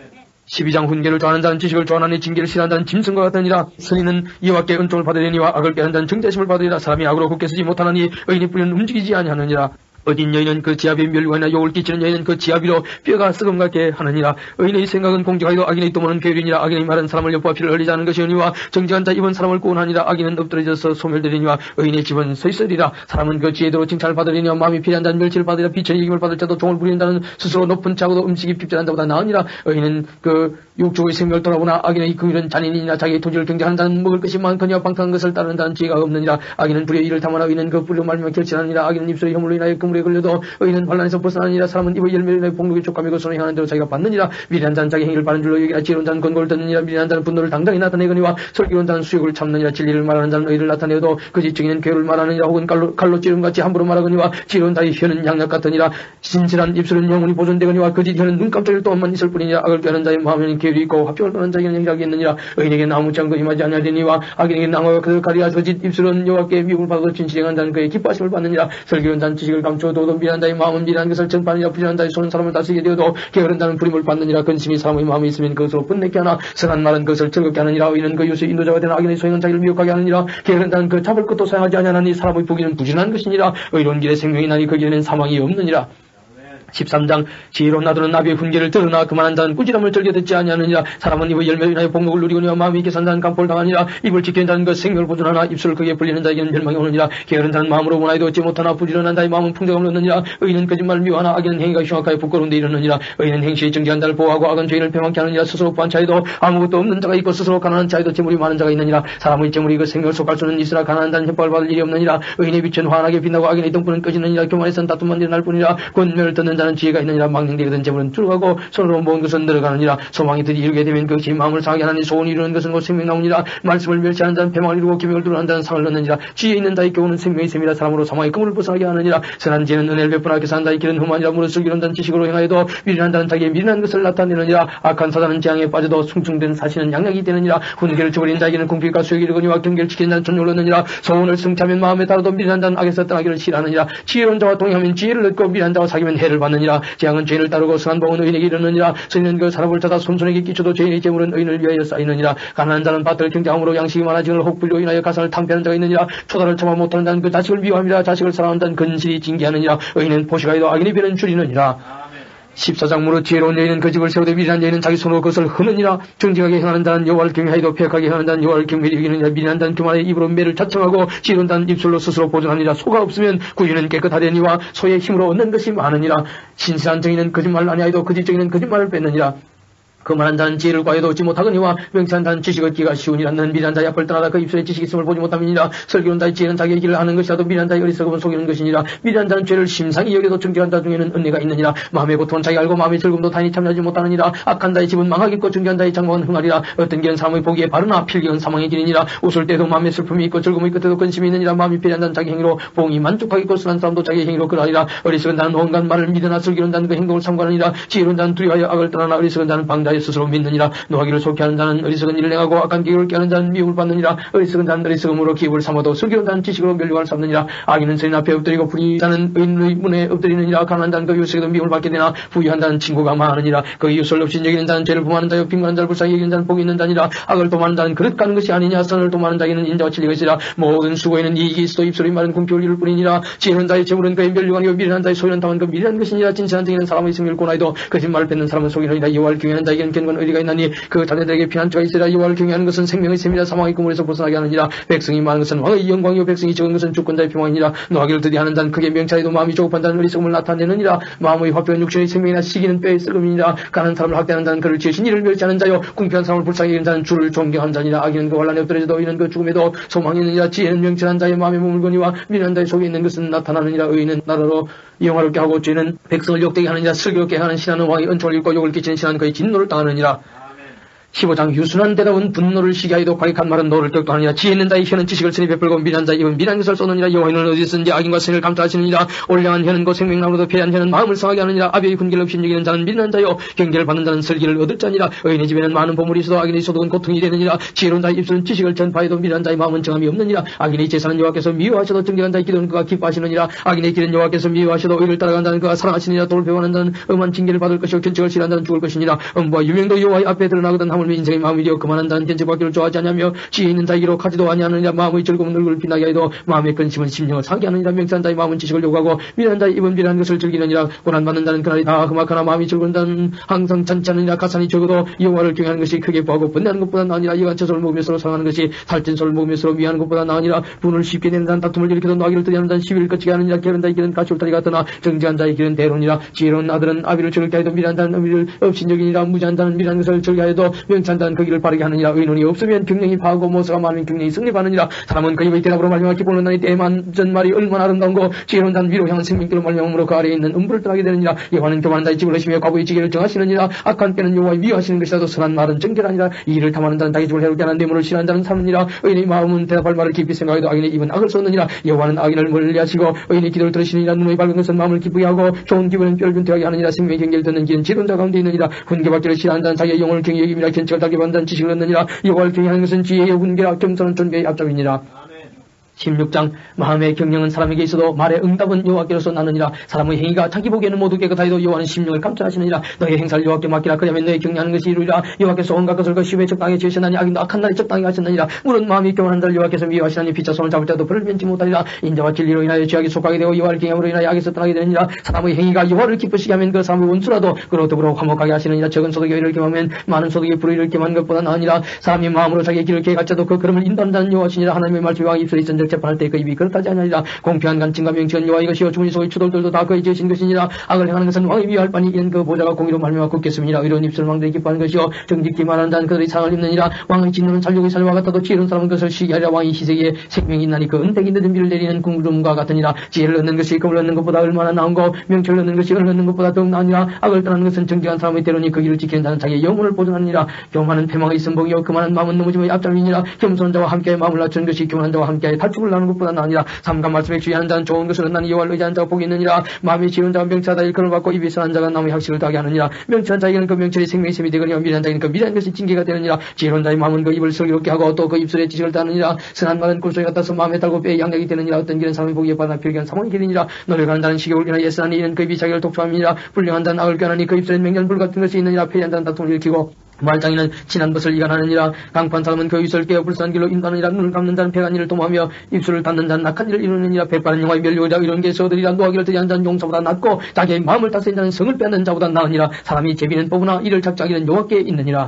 Speaker 1: 12장 훈계를 좋아하는 자는 지식을 좋아하니 징계를 싫어하는 자는 짐승과 같으니라. 선인은 이와께 은총을 받으려니와 악을 깨는 자는 정죄심을 받으리라. 사람이 악으로 굳게 서지 못하나니 의인이 뿌리는 움직이지 아니하느니라. 어딘 여인은 그 지압에 멸류관이나 욕을 끼치는 여인은 그 지압이로 뼈가 썩음 같게 하느니라. 의인의 생각은 공정하여도 악인의 도모는 괴륜이라. 악인의 말은 사람을 엿보아 피를 흘리지 않은 것이오니와 정직한 자 입은 사람을 구원하니라. 악인은 엎드러져서 소멸되리니와 의인의 집은 서 있으리라. 사람은 그 지혜대로 칭찬을 받으리니와 마음이 필요한 자는 멸치를 받으리라. 비천의 이김을 받을 자도 종을 부리는 자는 스스로 높은 자고도 음식이 핍절한 자보다 나으니라. 의인은 그 육족의 생명을 돌아보나 악인의 금일은 잔인이니라. 자기의 토지를 경쟁하는 자는 먹을 것이 많거니와 방탕한 것을 따르는 자는 지혜가 없느니라. 악인은 불의 일을 탐하나 의인은 그 불로 말미암아 결실하느니라. 악인은 입술의 혐오로 인하여 그물에 걸려도 의인은 반란에서 벗어나느니라. 사람은 입의 열매로 인하여 복록의 촉감이고 손에 향하는 대로 자기가 받느니라. 미련한 자는 자기 행위를 바른 줄로 여기라. 지혜로운 자는 권고를 듣느니라. 미련한 자는 분노를 당당히 나타내거니와 슬기로운 자는 수욕을 참느니라. 진리를 말하는 자는 의를 나타내어도 그 지적인은 괴를 말하느니라. 혹은 칼로 찌름같이 함부로 말하거니와 지혜로운 자의 혀는 양약 같으니라. 진실한 입술은 영원히 보존되거니와 거짓 혀는 눈깜짝일 동안만 있을 뿐이니라. 악을 꾀하는 자의 마음에는 괴리 있고 합병을 떠난 자에게는 행락이 있느니라. 의인에게 아무치 않고 임하지 아니하리니와 악인에게 낭어가 그를 가리하. 거짓 입술은 여호와께 미움을 받아도 진실에 행한 자는 그의 기뻐하심을 받느니라. 슬기로운 자는 지식을 감추어도 미련한 자의 마음은 미련한 것을 전파하느니라. 부지런한 자의 손은 사람을 다스리게 되어도 게으른 자는 부림을 받느니라. 근심이 사람의 마음에 있으면 그것으로 분내게 하나 선한 말은 그것을 즐겁게 하느니라. 의인은 그 요새 인도자가 되는 악인의 소행은 자기를 미혹하게 하느니라. 게으른 자는 그 잡을 것도 사용하지 아니하나니 사람의 부귀는 부진한 것이니라. 의로운 길에 생명이 나니 그 길에는 사망이 없느니라. 13장 지혜로운 나도는 나비의 훈계를 들으나 그만한 자는 꾸지람을 즐겨 듣지 아니하느니라. 사람은 입의 열매로 인하여 복목을 누리거니와 마음이 계산 자는 강포를 당하니라. 입을 지키는 자는 그 생명을 보존하나 입술을 크게 벌리는 자에게는 멸망이 오느니라. 게으른 자는 마음으로 원하여도 얻지 못하나 부지런한 자의 마음은 풍족함을 얻느니라. 의인은 거짓말을 미워하나 악인은 행위가 흉악하여 부끄러운 데 이르느니라. 의인은 행실이 정직한 자를 보호하고 악은 죄인을 패망케 하느니라. 스스로 부한 자에도 아무것도 없는 자가 있고 스스로 가난한 자에도 재물이 많은 자가 있느니라. 사람의 재물이 그 생명을 속할 수는 있으나 가난한 자는 협박을 받을 일이 없느니라. 의인의 빛은 환하게 빛나고 악인의 등불은 꺼지느니라. 교만에서는 다툼만 일어날 뿐이라. 권면을 듣는 자는 지혜가 있느니라. 망령되거든 재물은 줄어가고 손으로 모은 것은 늘어가느니라. 소망이 드디 이루게 되면 그것이 마음을 상하게 하나니 소원이 이루는 것은 곧 생명나무니라. 말씀을 멸시하는 자는 패망을 이루고 기명을 두려워하는 자는 상을 얻느니라. 지혜 있는 자의 교훈은 생명의 셈이라. 사람으로 사망의 그물을 벗어나게 하느니라. 선한 지혜는 은혜를 베풀하게 사는 자의 길은 흠하니라. 무릇 슬기로운 자는 지식으로 행하여도 미련한 자는 자기의 미련한 것을 나타내느니라. 악한 사자는 재앙에 빠져도 숭숭된 사신은 양약이 되느니라. 훈계를 저버린 자에게는 궁핍과 수욕이 이르거니와 경계를 지키는 자는 존용을 얻느니라. 소원을 성취하면 마음에 따라도 미련한 자는 악에서 떠나기를 싫어하느니라. 지혜로운 자와 동행하면 지혜를 얻고 미련한 자와 사귀면 해를 받느니라. 재앙은 죄인을 따르고 성한 복은 의인에게 이르느니라. 선인은 그 사람을 찾아 손손에게 끼쳐도 죄인의 재물은 의인을 위하여 쌓이느니라. 가난한 자는 밭을 경작함으로 양식이 많아지는 혹불로 인하여 가산을 탕폐하는 자가 있느니라. 초다를 참아 못하는 자는 그 자식을 미워함이라. 자식을 사랑하는 자는 근실이 징계하느니라. 의인은 포식하여도 악인의 배는 줄이느니라. 14장 무릇 지혜로운 여인은 그 집을 세우되 미련한 여인은 자기 손으로 그것을 흐느니라. 정직하게 행하는 자는 여호와를 경외하여도 폐역하게 행하는 자는 여호와를 경외히 여기느니라. 미련한 자는 교만의 입으로 매를 자청하고 지혜로운 자는 입술로 스스로 보존하니라. 소가 없으면 구유는 깨끗하되니와 소의 힘으로 얻는 것이 많으니라. 신실한 정의는 거짓말을 아니하여도 거짓 정의는 거짓말을 뺏느니라. 그만한 자는 지혜를 구하여도 얻지 못하거니와 명치한 자는 지식을 얻기가 쉬우니라. 는 미련한 자의 앞을 떠나다 그 입술에 지식이 있음을 보지 못함이니라. 슬기로운 자의 지혜는 자기의 길을 아는 것이라도 미련한 자의 어리석음은 속이는 것이니라. 미련한 자는 죄를 심상히 여겨도 정직한 자 중에는 은혜가 있느니라. 마음의 고통은 자기 알고 마음의 즐거움도 타인이 참여하지 못하느니라. 악한 자의 집은 망하겠고 정직한 자의 장막은 흥하리라. 어떤 길은 사람의 보기에 바르나 필경은 사망의 길이니라. 웃을 때도 마음의 슬픔이 있고 즐거움이 끝에도 근심이 있느니라. 마음이 편한 자는 자기 행위로 봉이 만족하겠고 선한 사람도 자기 행위로 그러하리라. 어리석은 자는 온갖 말을 믿으나 슬기로운 자는 그 행동을 삼가느니라. 지혜로운 자는 두려워하여 악을 떠나나 어리석은 자는 방자히 자의 스스로 믿느니라. 노하기를 속히 하는 자는 어리석은 일을 행하고 악한 계획을 깨는 자는 미움을 받느니라. 어리석은 자는 어리석음으로 기업을 삼아도 슬기로운 자는 지식으로 멸류관을 삼느니라. 악인은 선인 앞에 엎드리고 불의한 자는 의인의 문에 엎드리느니라. 가난한 자는 그 이웃에게도 미움을 받게 되나 부유한 자는 친구가 많으니라. 그 이웃을 없이 여기는 자는 죄를 범하는 자요 빈곤한 자를 불쌍히 여기는 자는 복이 있는 자니라. 악을 도모하는 자는 그릇 가는 것이 아니냐. 선을 도모하는 자에게는 인자와 진리가 있으리라. 모든 수고에는 이익이 있어 입술이 마른 kum피 올리를 뿐이니라. 지혜로운 자의 재물은 그의 멸류관이요 미련한 자의 소유는 다만 그 미련한 것이니라. 진실한 정의는 사람의 생명을 고나이도 거짓말을 뱉는 사람은 속이느니라. 여호와를 경외하는 자에게는 견고한 의리가 있나니 그 자녀들에게 피난처가 있으리라. 여호와를 경외하는 것은 생명의 셈이라. 사망의 그물에서 벗어나게 하느니라. 백성이 많은 것은 왕의 영광이요 백성이 적은 것은 주권자의 평강이니라. 노하기를 드디 하는 자는 크게 명찰해도 마음이 조급한 자는 어리석음을 나타내느니라. 마음의 화평한 육신의 생명이나 시기는 뼈의 썩음이니라. 가난한 사람을 학대하는 자는 그를 지으신 이를 멸시하는 자요 궁핍한 사람을 불쌍히 여기는 자는 주를 존경하는 자니라. 악인은 그 환난에 엎드려져도 의인은 그 죽음에도 소망이 있느니라. 지혜는 명철한 자의 마음에 머물거니와 미련한 자의 속에 있는 것은 나타나느니라. 의인은 나라로 영화롭게 하고 죄는 백성을 욕되게 하느니라. 슬기롭게 하는 신하는 왕의 은총을 읽고 욕을 끼치는 신하는 그의 진노를 당하느니라. 15장 유순한 대답은 분노를 시게 하여도 과격한 말은 노를 격도하느니라. 지혜 있는 자의 혀는 지식을 쓰니 베풀고 미련한 자의 입은 미련한 것을 쏘느니라. 여호와는 어디서든지 악인과 선을 감찰하시느니라. 올량한 혀는 곧 생명나무로도 패한 혀는 마음을 상하게 하느니라. 아비의 군기를 없이 여기는 자는 미련한 자요 경계를 받는 자는 슬기를 얻을 자니라. 의인의 집에는 많은 보물이 있어도 악인의 소득은 고통이 되느니라. 지혜로운 자의 입술은 지식을 전파해도 미련한 자의 마음은 정함이 없느니라. 악인의 제사는 여호와께서 미워하셔도 정결한 자의 기도는 그가 기뻐하시느니라. 악인의 길은 여호와께서 미워하셔도 의를 따라간 자는 그가 사랑하시느니라. 돌을 배워하는 자는 엄한 징계를 받을 것이요 견책을 싫어하는 자는 죽을 것이니라. 음부와 유명도 여호와의 앞에 드러나거든 하물며 인생의 마음이 되어 그만한 자는 견책받기를 좋아하지 아니하며 지혜 있는 자에게로 가지도 아니하느니라. 마음의 즐거운 얼굴을 빛나게 하여도 마음의 근심은 심령을 상하게 하느니라. 명철한 자의 마음은 지식을 요구하고 미련한 자의 입은 미련한 것을 즐기느니라. 고난받는 자는 그날이 다 험악하나 마음이 즐거운 자는 항상 잔치하느니라. 가산이 적어도 여호와를 경외하는 것이 크게 부하고 번뇌하는 것보다 나으니라. 여간처소를 먹으며 서로 사랑하는 것이 살찐 소를 먹으며 서로 미워하는 것보다 나으니라. 분을 쉽게 내는 자는 다툼을 일으켜도 노하기를 뜨게 하는 자는 시비를 거치게 하느니라. 게으른 자의 길은 가시 울타리 같으나 정직한 자의 길은 대론이라. 지혜로운 아들은 아비를 즐겁게 하여도 미련한 자는 어미를 업신여기니라. 무지한 자는 미련한 것을 즐겨 하여도 명찬 자는 그 길을 바르게 하느니라. 의논이 없으면 경영이 파하고 모서가 많으면 경영이 승리하느니라. 사람은 그 입의 대답으로 말미암아 기뻐 하나니 때만 전말이 얼마나 아름다운고 지혜로운 자는 위로 향한 생명길로 말미암으로 그 아래에 있는 음부를 떠나게 되느니라. 여호와는 교만한 자의 집을 하시며 과부의 지혜를 정하시느니라. 악한 때는 여호와의 미워하시는 것이라도 선한 말은 정결하니라. 이를 탐하는 자는 자기 집을 해롭게 하는 뇌물을 싫어하는 자는 삼느니라. 의인의 마음은 대답할 말을 깊이 생각해도 악인의 입은 악을 쏟느니라. 여호와는 악인을 멀리하시고 의인의 기도를 들으시느니라. 눈의 밝은 것은 마음을 기쁘게 하고 좋은 기분은 뼈를 균태하게 하느니라. 생명의 경계를 듣는 길은 지혜로운 자 가운데 있느니라. 훈계받기를 싫어하는 자는 자기의 영혼을 경히 여김이라. 견책을 달게 받는 자는 지식을 얻느니라. 여호와를 경외하는 것은 지혜의 훈계라. 겸손은 존귀의 앞잡이니라. 16장 마음의 경영은 사람에게 있어도 말의 응답은 여호와께로서 나느니라. 사람의 행위가 자기 보기에는 모두 깨끗하여도 여호와는 심령을 감찰하시느니라. 너의 행사를 여호와께 맡기라. 그러면 너의 경영하는 것이 이루리라. 여호와께서 온갖 것을 그 시험에 적당히 지으셨나니 악인도 악한 날에 적당히 하셨느니라. 물은 마음이 교만한 자를 여호와께서 미워하시나니 피차 손을 잡을 자도 벌을 면치 못하리라. 인자와 진리로 인하여 죄악에 속하게 되고 여호와를 경외함으로 인하여 악에서 떠나게 되느니라. 사람의 행위가 여호와를 기쁘시게 하면 그 사람의 원수라도 그로 더불어 화목하게 하시느니라. 적은 소득에 의를 겸하면 많은 소득에 불의를 겸하는 것보다 나으니라. 사람이 마음으로 자기의 길을 계획할지라도 그 걸음을 인도하는 자는 여호와시니라. 하나님의 말씀이 왕 입술에 있은즉 재판할 때 그 입이 그렇다지 아니하리라. 공평한 간증과 명칭은 여호와 이것이요 주문이 속의 추돌들도 다 그의 지으신 것이니라. 악을 행하는 것은 왕이 미워할 바니 이는 그 보좌가 공의로 말미암아 굽겠습니다. 의로운 입술은 왕들이 기뻐하는 것이요 정직히 말하는 자는 그들의 상을 입느니라. 왕의 진노는 살육의 살과 같아도 지혜로운 사람은 그것을 시기하리라. 왕이 희생에 생명이 있나니 그 은택이 늦은 비를 내리는 구름과 같으니라. 지혜를 얻는 것이 금을 얻는 것보다 얼마나 나은고 명철을 얻는 것이 은을 얻는 것보다 더욱 나으니라. 악을 떠나는 것은 정직한 사람의 대로니 그 길을 지키는 자는 자기의 영혼을 보존하느니라. 교만은 패망의 선봉이요 그만한 마음은 넘어짐의 앞잡이니라. 겸손한 자와 함께하여 마음을 낮추는 것이 교만한 자와 함께하여 다툼을 나누는 것보다 나으니라. 삼가 말씀에 주의하는 자는 좋은 것을 얻나니 여호와를 의지하는 자가 복이 있느니라. 마음이 지은 자가 명철하다 일컬을 받고 입이 선한 자가 남의 학식을 더하게 하느니라. 명철한 자에게는 그 명철이 생명의 셈이 되거니와 미련한 자에게는 그 미련한 것이 징계가 되느니라. 지혜로운 자의 마음은 그 입을 슬기롭게 하고 또 그 입술에 지식을 따느니라. 선한 말은 꿀소리 같아서 마음에 달고 뼈에 양약이 되느니라. 어떤 길은 사람의 보기에 받아 필기한 사망의 길이니라. 노력하는 자는 시경을 인하여 예스하니 이는 그 입이 자기를 독촉함이니라. 불량한 자는 악을 꾀하니 그 입술엔 맹렬불 같은 것이 있느니라. 패리한 자는 다툼을 일으키고 말장이는 친한 것을 이간하느니라. 강판 사람은 그 입술을 깨어 불쌍한 길로 인도하느니라. 눈을 감는 자는 백한 일을 도모하며 입술을 닫는 자는 악한 일을 이루느니라. 백발은 영화의 멸류자 이런 게서 얻으리라. 노하기를 드리한 자는 용사보다 낫고 자기의 마음을 다스린 자는 성을 빼앗는 자보다 나으니라. 사람이 제비는 뽑으나 이를 작작이는 여호와께 있느니라.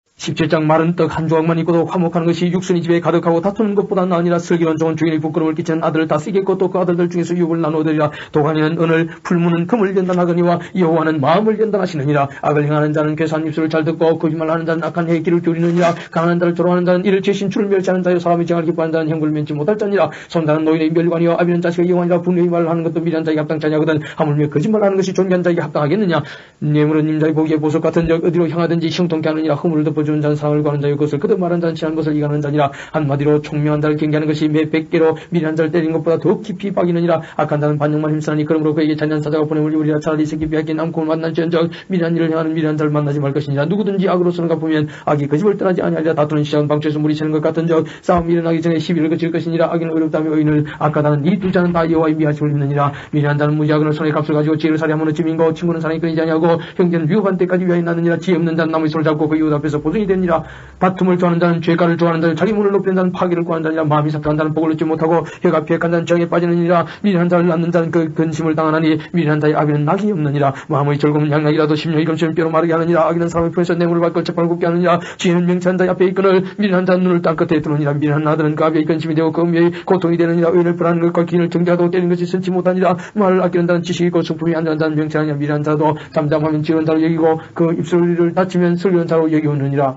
Speaker 1: 17장 마른 떡 한 조각만 있고도 화목하는 것이 육순이 집에 가득하고 다투는 것보다 나으니라. 슬기로운 종은 주인의 부끄러움을 끼치는 아들을 다스리겠고 또 그 아들들 중에서 유업을 나누어드리라. 도가니는 은을 풀무는 금을 연단하거니와 여호와는 마음을 연단하시느니라. 악을 행하는 자는 괴수한 입술을 잘 듣고 거짓말하는 자는 악한 해의 길을 기울이느니라. 강한 자를 조롱하는 자는 이를 제신 줄을 멸시하는 자요 사람의 정을 기뻐하는 자는 형벌을 면치 못할 자니라. 손자는 노인의 멸관이요 아비는 자식의 영원이라. 분노의 말을 하는 것도 미련한 자에게 합당치 아니하거든 하물며 거짓말하는 것이 존귀한 자에게 합당하겠느냐. 뇌물은 임자의 보기에 보석 같은 적 어디로 향하든지 형통케 하느니라. 허물을 덮어 주는 자는 사랑을 구하는 자요 그것을 그도 말하는 자는 친한 것을 이가는 자니라. 한마디로 총명한 자를 경계하는 것이 몇 백개로 미련한 자를 때리는 것보다 더 깊이 박이느니라. 악한 자는 반역만 힘쓰나니 그러므로 그에게 잔인한 사자가 보냄을 우리라. 차라리 새끼 빼앗긴 암컷을 만날지언정 미련한 일을 행하는 미련한 자를 만나지 말 것이니라. 누구든지 악으로 쓰는 가 보면 악이 그 집을 떠나지 아니하리라. 다투는 시작은 방주에서 물이 새는 것 같은즉 싸움이 일어나기 전에 시비를 그칠 것이니라. 악인은 의롭다며 의인을 악하다는 이 두 자는 다 여호와의 미하심을 입느니라. 미련한 자는 무지하거늘 손에 값을 가지고 지혜를 살해하므로 짐인고 친구는 사랑이 끊이지 아니하고 형제는 위협한 때까지 위하여 나느니라. 지혜 없는 자는 나무의 손을 잡고 그 이웃 앞에서 보증이 되니라. 다툼을 좋아하는 자는 죄가를 좋아하는 자는 자기 문을 높이는 자는 파기를 구하는 자니라. 마음이 삭한 자는 복을 얻지 못하고 혀가 비획한 자는 정에 빠지느니라. 미련한 자를 낳는 자는 그 근심을 당하나니 미련한 자의 아비는 낙이 없느니라. 마음의 즐거움은 양락이라도 심령이 검치는 뼈로 마르게 하느니라. 악인은 사람의 편에서 뇌물을 받고 재판을 굽게 하느니라. 지혜는 명치한 자의 앞에 있거늘 미련한 자는 눈을 땅끝에 두느니라. 미련한 아들은 그 앞에 근심이 되고 그 음녀의 고통이 되느니라. 의인을 불하는 것과 기인을 정죄하도록 때리는 것이 선치 못하니라. 말을 아끼는 자는 지식이고 성품이 안전한 자는 명치하느니라. 미련한 자도 잠잠하면 지른 자로 여기고 그 입술을 닫히면 슬기로운 자로 여기오느니라.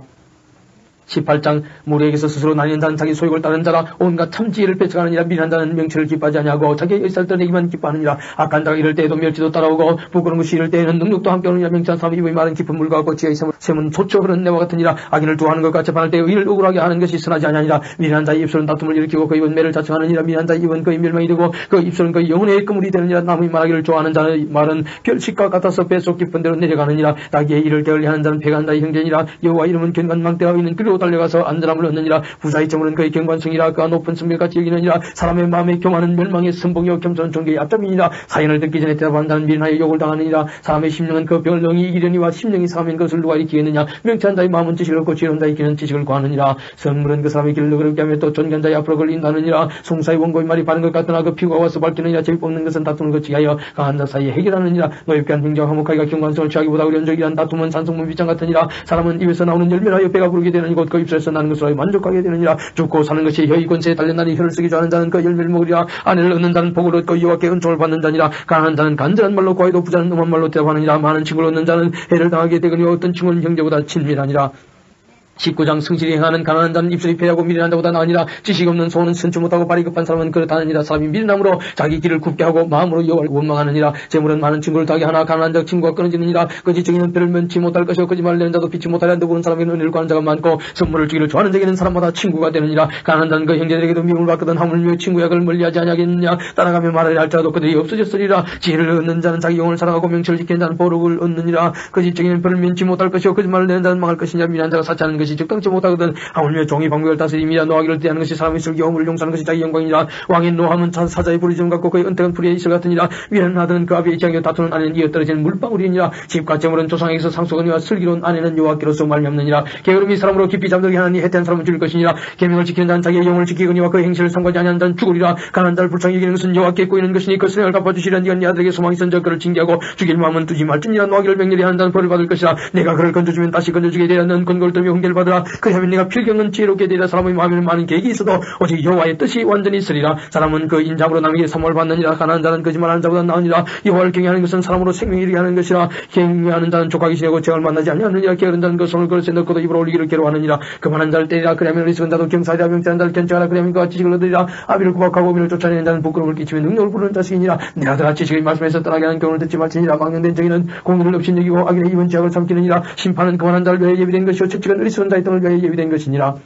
Speaker 1: 18장 무리에게서 스스로 나뉘는 자는 자기 소욕을 따르는 자라. 온갖 참지혜를 폐척하느니라. 미련한 자는 명철을 기뻐하지 아니하고 자기의 열살 떠내기만 기뻐하느니라. 악한 자가 이럴 때에도 멸치도 따라오고 부끄러운 것이 이럴 때에는 능력도 함께 오느니라. 명철한 사람이 입의 마른 깊은 물과 같고 지혜의 샘은 솟쳐 흐르는 내와 같으니라. 악인을 두하는 것과 재판할 때 의인을 억울하게 하는 것이 선하지 아니하니라. 미련한 자의 입술은 다툼을 일으키고 그 입은 매를 자청하느니라. 미련한 자의 입은 그의 멸망이 되고 그 입술은 그의 영혼의 그물이 되느니라. 남의 말하기를 좋아하는 자의 말은 별식과 같아서 뱃속 깊은 데로 내려가느니라. 나귀의 이를 게을리하는 자는 배가 자의 형제니라. 여호와 이름은 견관망대가 의인은 그리로 달려가서 안전함을 얻느니라. 부자의 점은 그의 경관성이라. 그가 높은 성별같이 여기느니라. 사람의 마음에 교만은 멸망의 선봉이요 겸손은 존귀의 앞잡이니라. 사연을 듣기 전에 대답하는 자는 미련하여 욕을 당하느니라. 사람의 심령은 그 병을 능히 이기려니와 심령이 상하면 그것을 누가 이기겠느냐. 명치한 자의 마음은 지식을 얻고 지혜로운 자의 길은 지식을 구하느니라. 성물은 그 사람의 길을 너그럽게 하며 또 존귀한 자의 앞으로 걸린다느니라. 송사의 원고의 말이 바른 것 같으나 그 피부가 와서 밝히느니라. 제비 뽑는 것은 다툼을 거치게 하여 강한 자 사이에 해결하느니라. 노엽게 한 행자와 화목하기가 경관성을 취하기보다 의련적이란 다툼은 산성문 빗장 같으니라. 사람은 입에서 나오는 열매라여 배가 부르게 되느니 곧 그 입술에서 나는 것으로 만족하게 되느니라. 죽고 사는 것이 혀의 권세에 달렸나니 혀를 쓰기 좋아하는 자는 그 열매를 먹으리라. 아내를 얻는 자는 복을 얻고 여호와께 은총을 받는 자니라. 강한 자는 간절한 말로 구하여도 부자는 음한 말로 대답하느니라. 많은 친구를 얻는 자는 해를 당하게 되거니와 어떤 친구는 형제보다 친밀하니라. 19장 성실히 행하는 가난한 자는 입술이 패하고 미련한 자보다 나으니라. 지식 없는 소는 선치 못하고 발이 급한 사람은 그렇다느니라. 사람이 미련함으로 자기 길을 굽게 하고 마음으로 여호와를 원망하느니라. 재물은 많은 친구를 더하게 하나 가난한 자 친구가 끊어지느니라. 거짓증인은 배를 면치 못할 것이요 거짓말을 내는 자도 피치 못하려 누구는 사람에게는 은혜를 구하는 자가 많고 선물을 주기를 좋아하는 자에게는 사람마다 친구가 되느니라. 가난한 자는 그 형제들에게도 미움을 받거든 하물며 친구야 그를 멀리하지 아니하겠느냐. 따라가며 말하려 할지라도 그들이 없어졌으리라. 지혜를 얻는 자는 자기 영혼을 사랑하고 명철을 지키는 자는 보복을 얻느니라. 거짓증인은 배를 면치 못할 것이요 거짓말을 내는 자는 망할 것이냐. 미련한 자가 사치하는 것이 적당치 못하거든 하물며 종이 방백을 다스림이라. 노하기를 대하는 것이 사람의 슬기움을 용서하는 것이 자기 영광이니라. 왕의 노함은 사자의 부르짖음 같고 그의 은택은 불의 이슬 같으니라. 미련한 아들은 그 앞에 있지 않게 다투는 아내는 이어 떨어지는 물방울이니라. 집과 재물은 조상에게서 상속하니와 슬기로운 아내는 여호와께로서 말미암느니라. 게으름이 사람으로 깊이 잠들게 하나니 해태한 사람은 죽일 것이니라. 계명을 지키는 자는 자기의 영혼을 지키거니와 그 행실을 삼가지 아니하는 자는 죽으리라. 가난한 자를 불쌍히 여기는 것은 여호와께 꼬이는 것이니 그 선행을 갚아주시려. 네가 네 아들에게 소망이 있은즉 그를 징계하고 죽일 마음은 두지 말지니라. 노하기를 맹렬히 하는 자는 벌을 받을 것이라. 내가 그를 건져주면 다시 건져주게 되려. 넌 건고를 들며 훈계를 받으라. 그리하면 네가 필경은 지혜롭게 되리라. 사람의 마음에는 많은 계획이 있어도 오직 여호와의 뜻이 완전히 있으리라. 사람은 그 인자함으로 남에게 선물을 받느니라. 가난한 자는 거짓말하는 자보다 나으니라. 여호와를 경외하는 것은 사람으로 생명이 이르게 하는 것이라. 경외하는 자는 족하기 지내고 죄를 만나지 아니하느니라. 게으른 자는 그 손을 그릇에 넣고도 입으로 올리기를 괴로워하느니라. 그만한 자를 때리라. 그리하면 어리석은 자도 경사하리라. 명철한 자를 견제하라. 그리하면 그와 지식을 얻으리라. 아비를 구박하고 오미를 쫓아내는 자는 부끄러움을 끼치며 능력을 부르는 자식이니라. 내 아들아 지식의 말씀에서 떠나게 하는 교훈을 듣지 말지니라. 망령된 정의는 공의를 없인 여기고 악인의 입은 죄악을 삼키느니라. 심판은 그만한 자를 위하여 예비된 것이요 책직은 어리석은 자의 똥을 위하여 예비된 것이니라.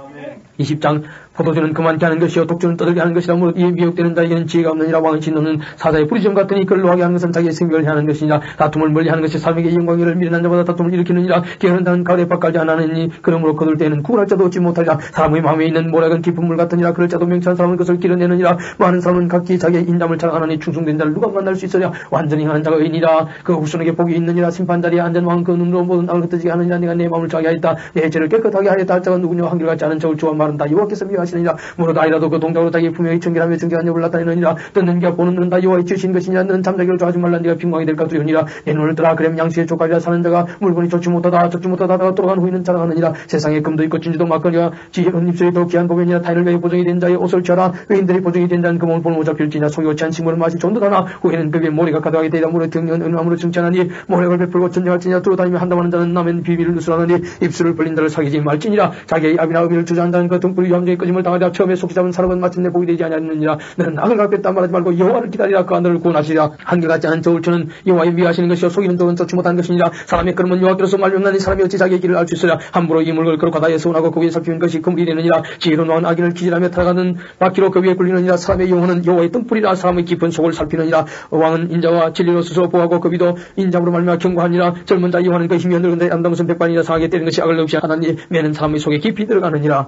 Speaker 1: 20장 포도주는 그만게 하는 것이요 독주는 떠들게 하는 것이라. 무릇 이에 미혹되는 자에게는 지혜가 없느니라. 왕의 진노는 사자의 부리점 같으니 그를 노하게 하는 것은 자기의 생명을 해하는 것이니라. 다툼을 멀리하는 것이 사람에게 영광이를 미련한 자보다 다툼을 일으키느니라. 게으른 자는 가을에 밭갈지 안하느니 그러므로 거둘 때에는 구할 자도 얻지 못하리라. 사람의 마음에 있는 모략은 깊은 물 같으니라. 그럴 자도 명철한 사람은 그것을 길어내느니라. 많은 사람은 각기 자기의 인담을 자랑하느니 충성된 자를 누가 만날 수 있으랴. 완전히 행하는 자가 의인이라. 그 후손에게 복이 있느니라. 심판자리에 앉은 왕 그 눈으로 모든 악을 흩어지게 하느니라. 내가 내 마음을 정하게 하였다. 내 죄를 깨끗하게 하였다 할 자가 누구냐. 한결같지 않은 저울 주와 말은 다 여호와께서 미워하시느니라. 무릇 아이라도 그 동작으로 자기 품명이 정결하며 정결한 여부를 나타내느니라. 듣는 게 보는 눈은 다 여호와의 지으신 것이니라. 너는 잠자기를 좋아하지 말라. 네가 빈광이 될까 두려우니라. 내 눈을 뜨라. 그럼 양식의 족하리라. 사는 자가 물건이 좋지 못하다 적지 못하다 하다가 돌아간 후에는 자랑하느니라. 세상에 금도 있고 진주도 막걸리와 지혜로운 입술이 더 귀한 고변이라. 타인을 위해 보정이 된 자의 옷을 취하라. 외인들이 보정이 된 자는 그 몸을 보는 모자 필지냐. 속이 오치한 식물은 맛이 존득하나 후에는 그게 모래가 가득하게 되리라. 물에 등연 은함으로 증찬하니 모래를 베풀고 전쟁할지니라. 두루다니며 한담하는 자는 남의 비밀을 누설하느니 입술을 벌린 자를 사귀지 말지니라. 자기의 압이나 의미를 주저한다는 그 등불이 염정이 꺼짐을 버림을 당하리라. 처음에 속히 잡은 사람은 마침내 복이 되지 아니하느니라. 너는 악을 갚겠다 말하지 말고 여호와를 기다리라. 그가 너를 구원하시리라. 한결같지 않은 저울추는 여호와의 미하시는 것이요 속이는 종은 쫓지 못하는 것이니라. 사람의 걸음은 여호와께로서 말미암나니 사람이 어찌 자기의 길을 알 수 있으랴. 함부로 이물을 거룩하다에 서운하고 그 위에 살피는 것이 그물이 되느니라. 지혜로운 왕은 악인을 기질하며 타락하는 바퀴로 그 위에 굴리느니라. 사람의 영혼은 여호와의 등불이라. 사람의 깊은 속을 살피느니라. 왕은 인자와 진리로 스스로 보호하고 그 위도 인자로 말미암아 경고하니라. 젊은 자 여호와는 그 힘이 늙은데 암당 것은 백반이라. 상하게 때리는 것이 악을 없이 하나니 매는 사람의 속에 깊이 들어가느니라.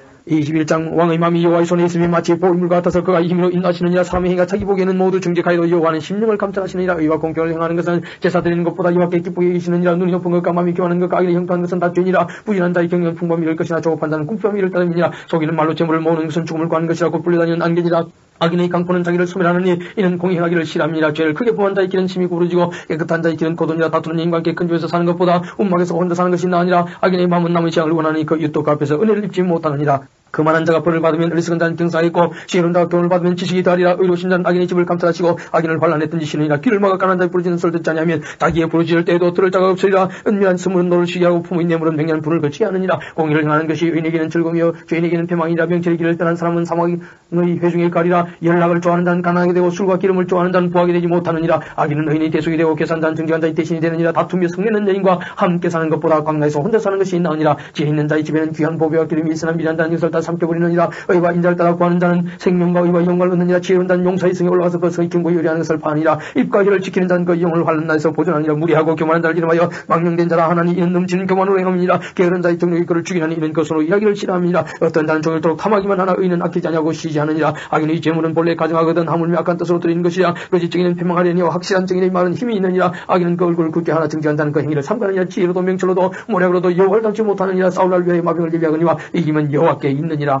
Speaker 1: 21장 왕의 마음이 여호와의 손에 있으면 마치 보물과 같아서 그가 힘으로 인도하시느니라. 사람의 행위가 자기 보기에는 모두 정직하여도 여호와는 심령을 감찰하시느니라. 의와 공평을 행하는 것은 제사 드리는 것보다 여호와께 기쁘게 계시느니라. 눈이 높은 것과 마음이 교하는 것과 악인의 형통한 것은 다 죄니라. 부진한 자의 경영은 풍부함이 이를 것이나 조급한 자는 궁핍함이 이를 따름이니라. 속이는 말로 재물을 모으는 것은 죽음을 구하는 것이라. 곧 불려다니는 안개니라. 악인의 강포는 자기를 소멸하느니 이는 공의 행하기를 싫어함이라. 죄를 크게 범한 자의 길은 심히 구부러지고 깨끗한 자의 길은 고돈이라. 다투는 인과 함께 큰 집에서 사는 것보다 움막에서 혼자 사는 것이 나으니라. 악인의 마음은 남의 재앙을 원하니 그 이웃도 앞에서 은혜를 입지 못하느니라. 그만한 자가 벌을 받으면 어리석은 자는 경사하겠고 지혜로운 자가 교훈을 받으면 지식이 더하리라. 의로우신 자는 악인의 집을 감찰하시고 악인을 환난에 던지시느니라. 귀를 막아 가난한 자의 부르짖는 소리를 듣지 아니하면 자기의 부르짖을 때에도 들을 자가 없으리라. 은밀한 스물은 노를 쉬게 하고 품의 뇌물은 맹렬한 분을 거치게 하느니라. 공의를 행하는 것이 의인에게는 즐거움이요 죄인에게는 패망이라. 명철의 길을 떠난 사람은 사망의 회중에 가리라. 연락을 좋아하는 자는 가난하게 되고 술과 기름을 좋아하는 자는 부하게 되지 못하느니라. 악인은 의인의 대속이 되고 계산 자는 정직한 자의 대신이 되느니라. 다투며 성내는 여인과 함께 사는 것보다 광야에서 혼자 사는 것이 나으니라. 지혜 있는 자의 집에는 귀한 보배와 기름이 있으나 미련한 자는 이것을 다 삼켜버리느니라. 의와 인자를 따라 구하는 자는 생명과 의와 영광을 얻느니라. 지혜로운 자는 용사의 성에 올라가서 그 성의 경고에 요리하는 것을 파니라. 입과 혀를 지키는 자는 그 영을 환난 날에서 보존하니라. 무리하고 교만한 자를 이름하여 망령된 자라 하나니 이는 넘치는 교만으로 행함이니라. 게으른 자의 정력이 그를 죽이나니 이는 것으로 이야기를 싫어함이니라. 어떤 자는 종일토록 탐하기만 하나 의인은 아끼지 아니하고 쉬지 않으니라. 악인의 재물은 본래 가정하거든 하물며 악한 뜻으로 드리는 것이라. 거짓 증인은 패망하려니와 확실한 증인의 말은 힘이 있느니라. 악인은 그 얼굴을 굳게 하나 정직한 자는 그 행위를 삼가느니라. 지혜로도 명철로도 모략으로도 여호와를 닮지 못하느니라. 싸울날 위하여 마병을 예비하거니와 이기면 여호와께 있느니라.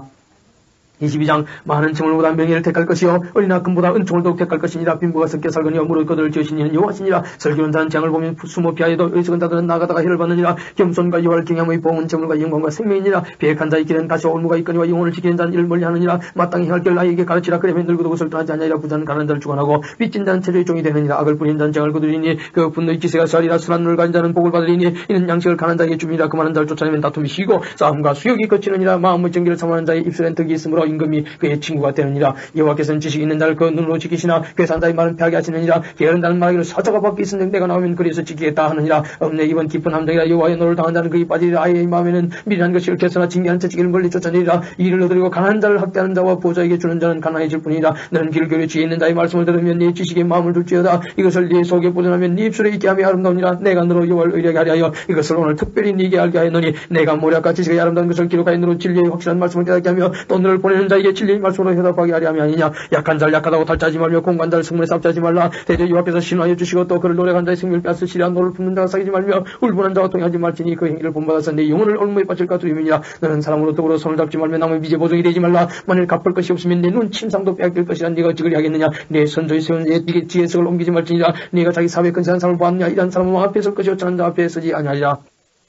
Speaker 1: 22장 많은 재물보다 명예를 택할 것이요 어린아 금보다 은총을 더욱 택할 것이니라. 빈부가 섞여 살거니와 무릇 그들을 지으신 이는 여호와시니라. 설교는 자는 재앙을 보면 숨어 피하여도 어리석은 자들은 나가다가 해를 받느니라. 겸손과 여호와를 경외함의 보응은 재물과 영광과 생명이니라. 배역한 자의 길은 가시와 올무가 있거니와 영혼을 지키는 자는 이를 멀리하느니라. 마땅히 행할 길 나에게 가르치라. 그러면 늙어도 그것을 떠나지 아니하리라. 부자는 가난한 자를 주관하고 빚진 자는 체조의 종이 되느니라. 악을 부리는 자는 재앙을 거두리니 그 분노의 기세가 서리라. 순한 눈을 가진 자는 복을 받으리니 이는 양식을 가난한 자에게 줍니다. 그만한 자를 쫓아내면 다툼이 쉬고 싸움과 수욕이 거치느니라. 마음의 정기를 삼하는 자의 입술엔 덕이 있으므로 임금이 그의 친구가 되느니라. 여호와께서는 지식이 있는 자를 그 눈으로 지키시나 괴사한 자의 말은 패하게 하시느니라. 게으른 자는 말하기를 사자가 밖에 있으면 내가 나오면 그리에서 지키겠다 하느니라. 없네 입은 깊은 함정이라. 여호와의 노를 당한 자는 그의 빠지리라. 아이의 마음에는 미련한 것이 얽혀서나 징계하는 채찍이를 멀리 쫓아내리라. 이를 얻으려고 가난한 자를 학대하는 자와 보좌에게 주는 자는 가난해질 뿐이라. 너는 길을 교류 지혜 있는 자의 말씀을 들으면 네 지식에 마음을 둘지어다. 이것을 네 속에 보존하면 네 입술에 있게 하며 아름다우니라. 내가 너로 여호와를 의뢰하게 하려 하여 이것을 오늘 특별히 네게 알게 하였노니 내가 모략과 지식의 아름다운 것을 기록하여 너로 진리의 확실한 말씀을 깨닫게 하며 또 너를 보내는 자에게 진리의 말씀으로 해답하게 하려 함이 아니냐. 약한 자를 약하다고 탈취하지 말며 공고한 자를 성문에 납치하지 말라. 대저 여호와께서 신화해 주시고 또 그를 노력한 자의 생명을 빼앗으시리라. 너를 품는 자가 사귀지 말며 울분한 자와 통행하지 말지니 그 행위를 본받아서 네 영혼을 올무에 빠질까 두려움이니라. 너는 사람으로 더불어 손을 잡지 말며 남의 미제 보증이 되지 말라. 만일 갚을 것이 없으면 내 눈 침상도 빼앗길 것이라. 네가 어찌 그리하겠느냐. 내 선조의 세운 내 지혜석을 옮기지 말지니라. 네가 자기 사회에 근세한 사람을 보았느냐. 이런 사람은 왕 앞에 설 것이 어쩌는 자 앞에 서지 아니하리라.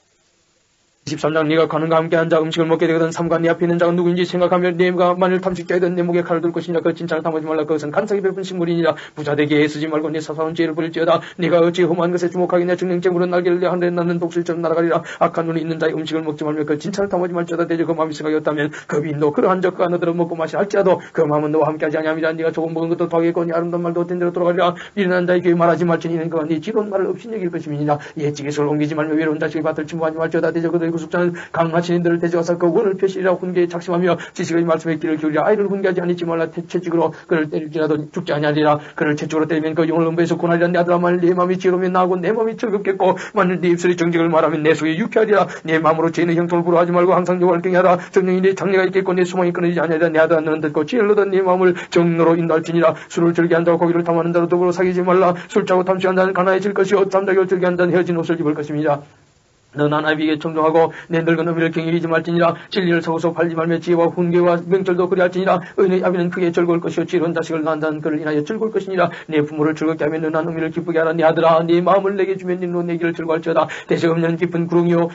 Speaker 1: 23장 네가 가는과 함께 앉아 음식을 먹게 되거든 삼가 네 앞에 있는 자가 누구인지 생각하며 네가 만일 탐식자 하든 내 목에 칼을 들 것이냐. 그 진찰을 탐하지 말라. 그것은 간사히 베푼 식물이니라. 부자되게 애쓰지 말고 네 사사로운 죄를 부릴지어다. 네가 어찌 험한 것에 주목하겠냐. 정령쟁물은 날개를 하늘에 낳는 독수리처럼 날아가리라. 악한 눈이 있는 자의 음식을 먹지 말며 그 진찰을 탐하지 말지어다. 대저 그 마음이 생각이 없다면 그 빈도 그러한 적과 너들은 먹고 마시 할지라도 그 마음은 너와 함께하지 아니함이라. 네가 조금 먹은 것도 더하겠고 네 아름다운 말도 헛된 대로 돌아가리라. 미련한 자의 귀에 말하지 말지니 이는 그가 네 지로운 말을 없인 여길 것임이니라. 예측에서 옮기지 말며 외로운 자식의 밭을 침범하지 말지어다. 대저 그들의 구속자는 강하신인들을 대적하사 그 원을 표시리라. 훈계에 작심하며 지식의 말씀에 길을 기울이라. 아이를 훈계하지 아니지 말라. 채찍으로 그를 때릴지라도 죽지 아니하리라. 그를 채찍으로 때리면 그 영을 음부에서 구원하리라. 내 아들아 만일 네 마음이 지혜로우면 나하고 내 마음이 즐겁겠고 만일 네 입술이 정직을 말하면 내 속에 유쾌하리라. 내 마음으로 죄인의 형통을 부러워하지 말고 항상 여호와를 경외하라. 정령이 네 장래가 있겠고 내 소망이 끊어지지 아니하리라. 내 아들아 너는 듣고 지혜를 얻어 네 마음을 정로로 인도할지니라. 술을 즐겨한 자와 고기를 탐하는 자로 더불어 사귀지 말라. 술 짜고 탐식한 자는 가난해질 것이요 잠자기를 즐겨한 자는 헤어진 옷을 입을 것입니다. 너는 아비에게 청종하고 내 늙은 어미를 경외하지 말지니라. 진리를 사고서 팔지 말며 지혜와 훈계와 명철도 그리할지니라. 의인의 아비는 크게 즐거울 것이요 지혜로운 자식을 낳는다는 그를 인하여 즐거울 것이니라. 내 부모를 즐겁게 하며 너난 어미를 기쁘게 하라. 내 아들아 네 마음을 내게 주면 네 길을 즐거워할지어다. 대적 없는 깊은 구렁이요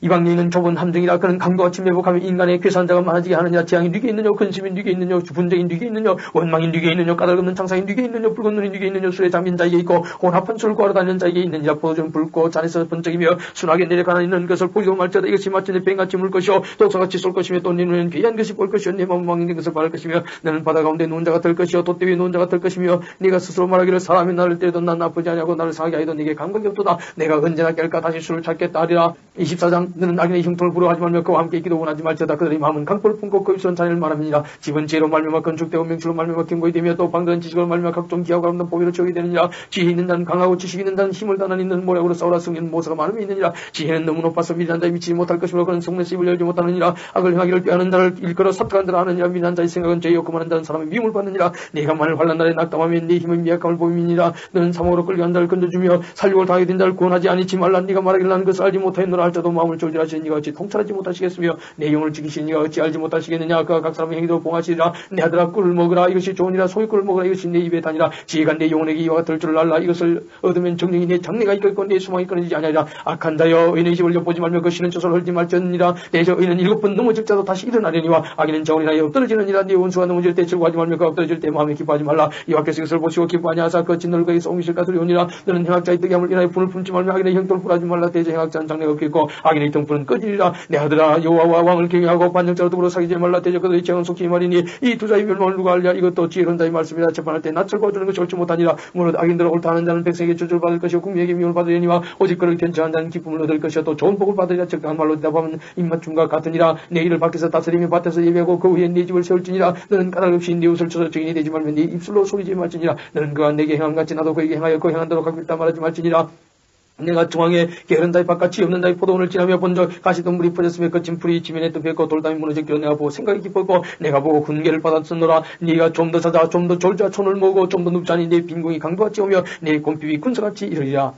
Speaker 1: 이방인은 좁은 함정이라 그는 강도와 침매복하며 인간의 괴산자가 많아지게 하느냐. 재앙이 네게 있느냐. 근심이 네게 있느냐. 분쟁이 네게 있느냐. 원망이 네게 있느냐. 까닭없는 창상이 네게 있느냐. 붉은 눈이 네게 있느냐. 술에 잠긴 자에게 있고 혼합한 술을 구하러 다니는 자에게 있느니라. 포도주는 붉고 잔에서 번쩍이며 순하게 내려가나 있는 것을 보기도 말지어다. 이것이 마치 내 뱀같이 물 것이요 독사같이 쏠 것이며 또 네 눈에는 귀한 것이 볼 것이요 내 마음은 망인 것을 바랄 것이며 너는 바다 가운데 누운 자가 될 것이요 돛대 위에 누운 자가 될 것이며 네가 스스로 말하기를 사람이 나를 때려도 난 나쁘지 아니하고 나를 상하게 하여도 네게 감각이 없도다. 내가 언제나 깰까 다시 술을 찾겠다 하리라. 24장 너는 악인의 형통을 부러워하지 말며 그와 함께 있기도 원하지 말지어다. 그들의 마음은 강포를 품고 그 입술은 잔해를 말함이니라. 집은 지혜로 말미암아 건축되고 명철로 말미암아 견고히 되며 또 방대한 지식으로 말미암아 각종 기하고 아름다운 보배로 채우게 되느니라. 지혜 있는 자는 강하고 지식 있는 자는 힘을 다난 있는 모략으로 싸우라. 승리는 모사가 많음이 있느니라. 지혜는 너무 높아서 미련한 자에 미치지 못할 것이므로 그는 속내서 입을 열지 못하느니라. 악을 행하기를 빼하는 자를 일컬어 섭득한 자라 하느니라. 미련한 자의 생각은 죄요 그만한 자는 사람의 미움을 받느니라. 네가 만일 환난 날에 낙담하면 네 힘은 미약함을 보임이니라. 너는 사망으로 끌려간 자를 건져주며 살육을 당하게 된 자를 구원하지 아니치 말라. 네가 말하기를 나는 것을 알지 못하였노라 할지라도 마음을 조절하시는 네가 어찌 통찰하지 못하시겠으며 내 영을 지키시는 네가 어찌 알지 못하시겠느냐. 그가 각 사람의 행위도 봉하시리라. 내 아들아 꿀을 먹으라. 이것이 좋으니라. 소의 꿀을 먹으라. 이것이 내 입에 다니라. 지혜가 내 영혼에게 이와 같을 줄을 알라. 이것을 얻으면 정령이 내 장래가 이끌고 내 수망이 끊어지지 아니하리라. 악한 자여 의인의 집을 엿보지 말며 그 쉬는 조소를 헐지 말지니라. 내 저 의인은 7번 넘어질 자도 다시 일어나려니와 악인은 정원이나 엎드러지느니라. 네 원수가 넘어질 때 즐거워하지 말며 그 엎드러질 때 마음에 기뻐하지 말라. 이와께서 이것을 보시고 기뻐하냐 하사 그 진노를 그에게서 옮기실까 두려우니라. 너는 행악자의 뜨개함을 인하여 분을 품지 말며 악인의 형통을 풀하지 말라. 대저 행악자는 장래가 없겠고 악인의 형통은 꺼지리라. 내 아들아 여호와와 왕을 경외하고 반역자로 더불어 사귀지 말라. 대저 그들의 죄는 속히 말이니 이 두 자의 멸망을 누가 알랴. 이것도 지혜로운 자의 말씀이라. 재판할 때 낯을 보여주는 것이 옳지 못하니라. 무릇 악인들을 옳다 하는 자는 백성에게 저주를 받을 것이요 국민에게 미움을 받으려니와 오직 그를 견지하는 자는 기쁨을 얻을 것이요 또 좋은 복을 받으리라. 적당한 말로 대답하면 입맞춤과 같으니라. 내 일을 밖에서 다스리며 밭에서 예배하고 그 위에 네 집을 세울지니라. 너는 까닭 없이 네 옷을 쳐서 증인이 되지 말며 네 입술로 소리지지 말지니라. 너는 그가 내게 행함같이 나도 그에게 행하여 그 행한 대로 각별다 말하지 말지니라. 내가 중앙에 게으른 자의 밭같이 없는 자의 포도원을 지나며 본적 가시덤불이 퍼졌으며 거친 풀이 지면에 덮였고 돌담이 무너졌기로 내가 보고 생각이 깊었고 내가 보고 훈계를 받았으노라. 네가 좀 더 자자 좀 더 졸자 촌을 모으고 좀 더 눕자니 내 빈궁이 강도같이 오며 내 곰핍이 군사같이 이르리라.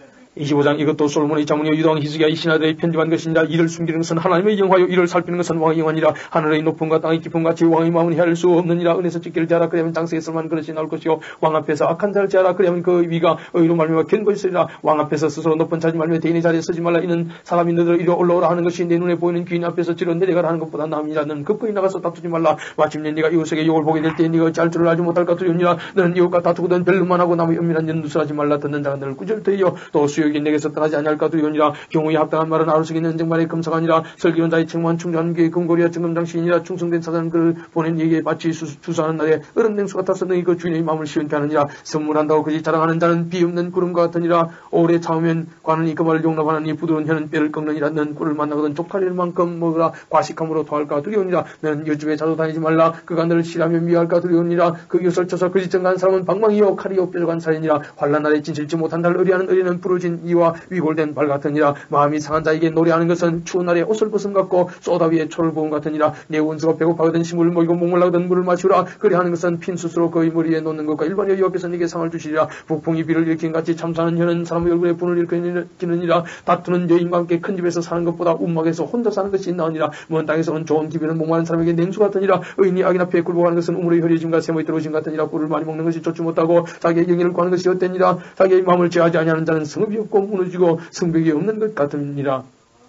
Speaker 1: 25장 이것도 솔로몬의 자문이요 유다왕 히스기야 이 신하들의 편집한 것이니라. 이를 숨기는 것은 하나님의 영화요 이를 살피는 것은 왕의 영화니라. 하늘의 높음과 땅의 깊음 같이 왕의 마음은 헤아릴 수 없느니라. 은혜서 찍기를 제하라. 그러면 장세에 쓸만한 그릇이 나올 것이요 왕 앞에서 악한 자를 제하라. 그러면 그 위가 의로 말미암아 견고히 쓰리라. 왕 앞에서 스스로 높은 자지 말며 대인의 자리에 서지 말라. 이는 사람이 너희를 이리 올라오라 하는 것이 내 눈에 보이는 귀인 앞에서 뒤로 내려가라 하는 것보다 나음이라. 너는 급거이 나가서 다투지 말라. 마침내 네가 이웃에게 욕을 보게 될 때 네가 어찌 할 줄을 알지 못할까 두렵니라. 너는 이웃과 다투거든 별로만 하고 남의 은밀한 일 누설하지 말라. 듣는 자가 너를 꾸짖으리요 또 수욕이 내게서 떠나지 아니할까 두려우니라. 경우에 합당한 말은 아루석이 있는 정말의 금사가니라. 설교는 자의 책무한 충전한 게 금고리와 증금장신이라. 충성된 사자는 그를 보낸 이에게 마치 주사하는 날에 얼음 냉수 같아서 너희 그 주인의 마음을 시원케 하느니라. 선물한다고 그지 자랑하는 자는 비 없는 구름과 같으니라. 오래 참으면 관은이 그 말을 용납하느니 부드러운 혀는 뼈를 꺾느니라. 너는 꿀을 만나거든 쪽팔릴 만큼 먹으라. 과식함으로 토할까 두려우니라. 너는 요즘에 자주 다니지 말라. 그가 너를 싫어하며 미워할까 두려우니라. 그 이웃을 쳐서 그지 정한 사람은 방망이요 칼이요 뾰족한 살이니라. 환난 날에 진실지 못한 자를 의리하는 의리는 부러진 이와 위골된 발 같으니라. 마음이 상한 자에게 노래하는 것은 추운 날에 옷을 벗음 같고 쏘다 위에 초를 부은 같으니라. 내 원수가 배고파거든 식물을 먹이고 목말라거든 물을 마시라. 그리 하는 것은 핀 숯으로 그의 머리에 놓는 것과 일반의 여호와께서 네게 상을 주시리라. 북풍이 비를 일으킨 같이 참사하는 혀는 사람의 얼굴에 분을 일으키느니라. 다투는 여인과 함께 큰 집에서 사는 것보다 움막에서 혼자 사는 것이 나으니라. 먼 땅에서 온 좋은 기별은 목마른 사람에게 냉수 같으니라. 의인이 악인 앞에 굴복하는 것은 우물의 흐려짐과 세모의 들어오심 같으니라. 꿀을 많이 먹는 것이 좋지 못하고 자기의 영예를 구하는 것이 헛되니라. 자기의 마음을 제하지 아니하는 자는 성읍이 없고 무너지고 성벽이 없는 것 같으니라.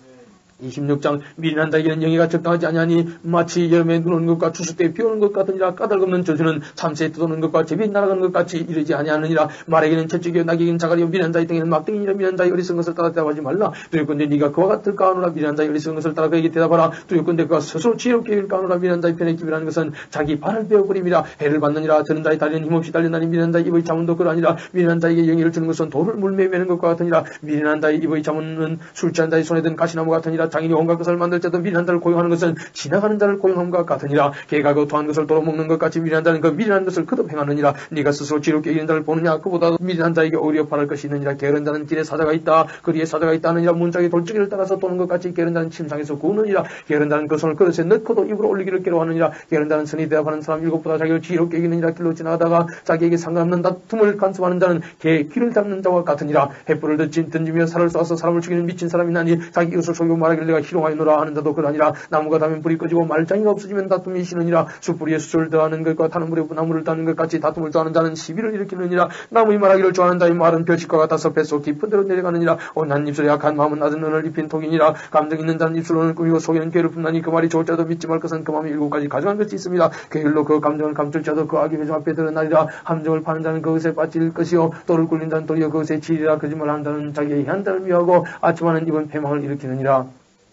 Speaker 1: 26장 미련한 자에게는 영예가 적당하지 아니하니 마치 여름에 눈 오는 것과 추수 때 비 오는 것 같으니라. 까닭없는 저주는 참새에 떠도는 것과 제비 날아가는 것 같이 이르지 아니하느니라. 말에게는 채찍이요 낙에게는 자갈이요 미련한 자의 등에는 막등이니라. 미련한 자의 어리석은 것을 따라 대답하지 말라. 두렵건대 네가 그와 같을까 하노라. 미련한 자의 어리석은 것을 따라 그에게 대답하라. 두렵건대 그가 스스로 지혜롭게 일까 하노라. 미련한 자의 편의 기비라는 것은 자기 발을 베어버림이라. 해를 받느니라. 드는 자의 다리는 힘없이 달려나니 미련한 자의 입의 자문도 그러하니라. 미련한 자에게 영예를 주는 것은 돌을 물매 매는 것과 같으니라. 미련한 자의 입의 자문은 술 취한 자의 손에 든 가시나무 같으니라. 장인이 온갖 것을 만들 때도 미련한 자를 고용하는 것은 지나가는 자를 고용함과 같으니라. 개가 그 토한 것을 도로 먹는 것 같이 미련한 자는 그 미련한 것을 거듭 행하느니라. 네가 스스로 지롭게 이기는 자를 보느냐. 그보다 미련한 자에게 오히려 바랄 것이 있느니라. 게으른 자는 길에 사자가 있다. 거리에 사자가 있다 하느니라. 문짝에 돌적이를 따라서 도는 것 같이 게으른 자는 침상에서 구우느니라. 게으른 자는 그 손을 그릇에 넣고도 입으로 올리기를 괴로워하느니라. 게으른 자는 선이 대답하는 사람 일곱보다 자기를 지롭게 이기느니라. 길로 지나가다가 자기에게 상관없는 다툼을 간섭하는 자는 개 귀를 잡는 자와 같으니라. 횃불을 던지며 살을 쏘아서 사람을 죽이는 미친 사람이 나니 자기 이웃을 속이고 말하기 말하기를 내가 희롱하였노라 하는 자도 그러하니라. 나무가 닿으면 불이 꺼지고 말장이가 없어지면 다툼이 시느니라. 숯불에 숯을 더하는 것과 타는 불에 나무를 더하는 것 같이 다툼을 좋아하는 자는 시비를 일으키느니라. 나무의 말하기를 좋아하는 자의 말은 별식과 같아서 뱃속 깊은 데로 내려가느니라. 온난 입술에 약한 마음은 낮은 눈을 입힌 독이니라. 감정 있는 자는 입술로는 꾸미고 속에는 괴를 품나니 그 말이 좋을 자도 믿지 말 것은 그 마음이 7가지 가져간 것이 있습니다. 그 일로 그 감정을 감출 자도 그 악의 회중 앞에 드러나리라. 함정을 파는 자는 그것에 빠질 것이요 돌을 굴린 자는 도리어 그것에 지리라. 거짓말하는 자는 자기의 해한자를 미워하고 아침하는 입은 패망을 일으키느니라.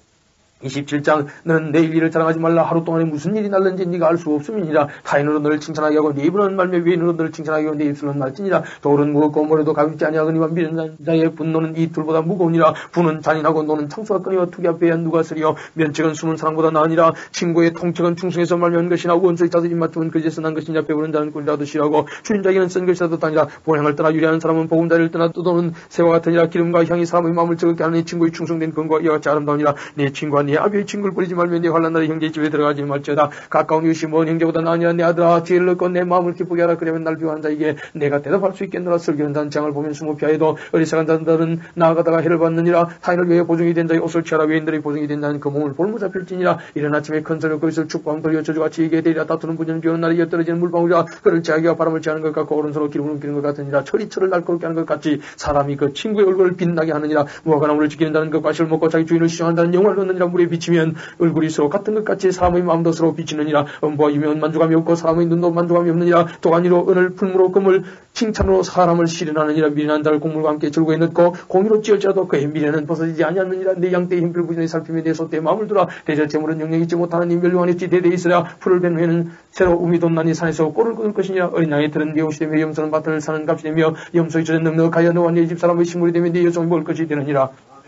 Speaker 1: 27장 너는 내일 일을 자랑하지 말라. 하루 동안에 무슨 일이 날는지 네가 알 수 없음이니라. 타인으로 너를 칭찬하게 하고 네 입으로는 말며 외인으로 너를 칭찬하게 하고 네 입술로는 말지니라. 돌은 무겁고 모래도 가볍지 아니하거니와 미련한 자의 분노는 이 둘보다 무거우니라. 분은 잔인하고 노는 창수가 끄니와 투기 앞에 누가 쓰리요. 면책은 숨은 사람보다 나으니라. 친구의 통책은 충성에서 말미암은 것이나 원수의 자도 입맞춤은 그제서 난 것이냐. 배부른 자는 꿀이라도 싫어하고 주인 자에게는 쓴 것이라도 다니라. 본향을 떠나 유리하는 사람은 보금자리를 떠나 떠도는 새와 같으니라. 기름과 향이 사람의 마음을 즐겁게 하는 네 친구의 충성된 근거가 이와 같이 아름다우니라. 네 친구와 네 아비의 친구를 버리지 말며 네 환난 날에 형제의 집에 들어가지 말지어다. 가까운 이웃이 먼 형제보다 나으니라. 내 아들아 지혜를 얻고 내 마음을 기쁘게 하라. 그러면 날 비워하는 자에게 내가 대답할 수 있겠노라. 슬기로운 자는 장을 보면 숨어 피하여도 어리석은 자들은 나아가다가 해를 받느니라. 타인을 위해 보증이 된 자의 옷을 취하라. 외인들의 보증이 된 자는 그 몸을 볼모 잡힐지니라. 이른 아침에 큰 소리로 거기서 축구함 돌려 저주같이 이게 되리라. 다투는 분야는 비오는 날에 이어떨어지는 물방울이라. 그를 제하기와 바람을 제하는 것 같고 오른손으로 기름을 옮기는 것 같으니라. 철이 날카롭게 하는 것 같이 사람이 그 친구의 얼굴을 빛나게 하느니라. 무화과 나무를 지키는 자는 그 과실을 먹고 자기 주인을 시정한다는 영화를 얻느니라. 물에 비치면 얼굴이 서로 같은 것 같이 사람의 마음도 서로 비치느니라. 음부와 유명은 만족함이 없고 사람의 눈도 만족함이 없느니라. 도가니로 은을 풀무로 금을 칭찬으로 사람을 실현하느니라. 미련한 자를 곡물과 함께 즐거이 넣고 공의로 찌을지라도 그의 미련은 벗어지지 아니하느니라. 내 양떼의 형필부진에 살피며 내 소떼의 마음을 두라. 대저 재물은 영영 있지 못하는 이 멸류관이 대대에 있으라. 풀을 벤 후에는 새로 우미 돋나니 산에서 꼴을 끊을 것이니라. 어린 양의 들은 네 옷이 되며 염소는 밭을 사는 값이 되며 염소의 젖은 넉넉하여 너와 네 집사람의 식물이 되며 네 여종이 먹을 것이 되느니라.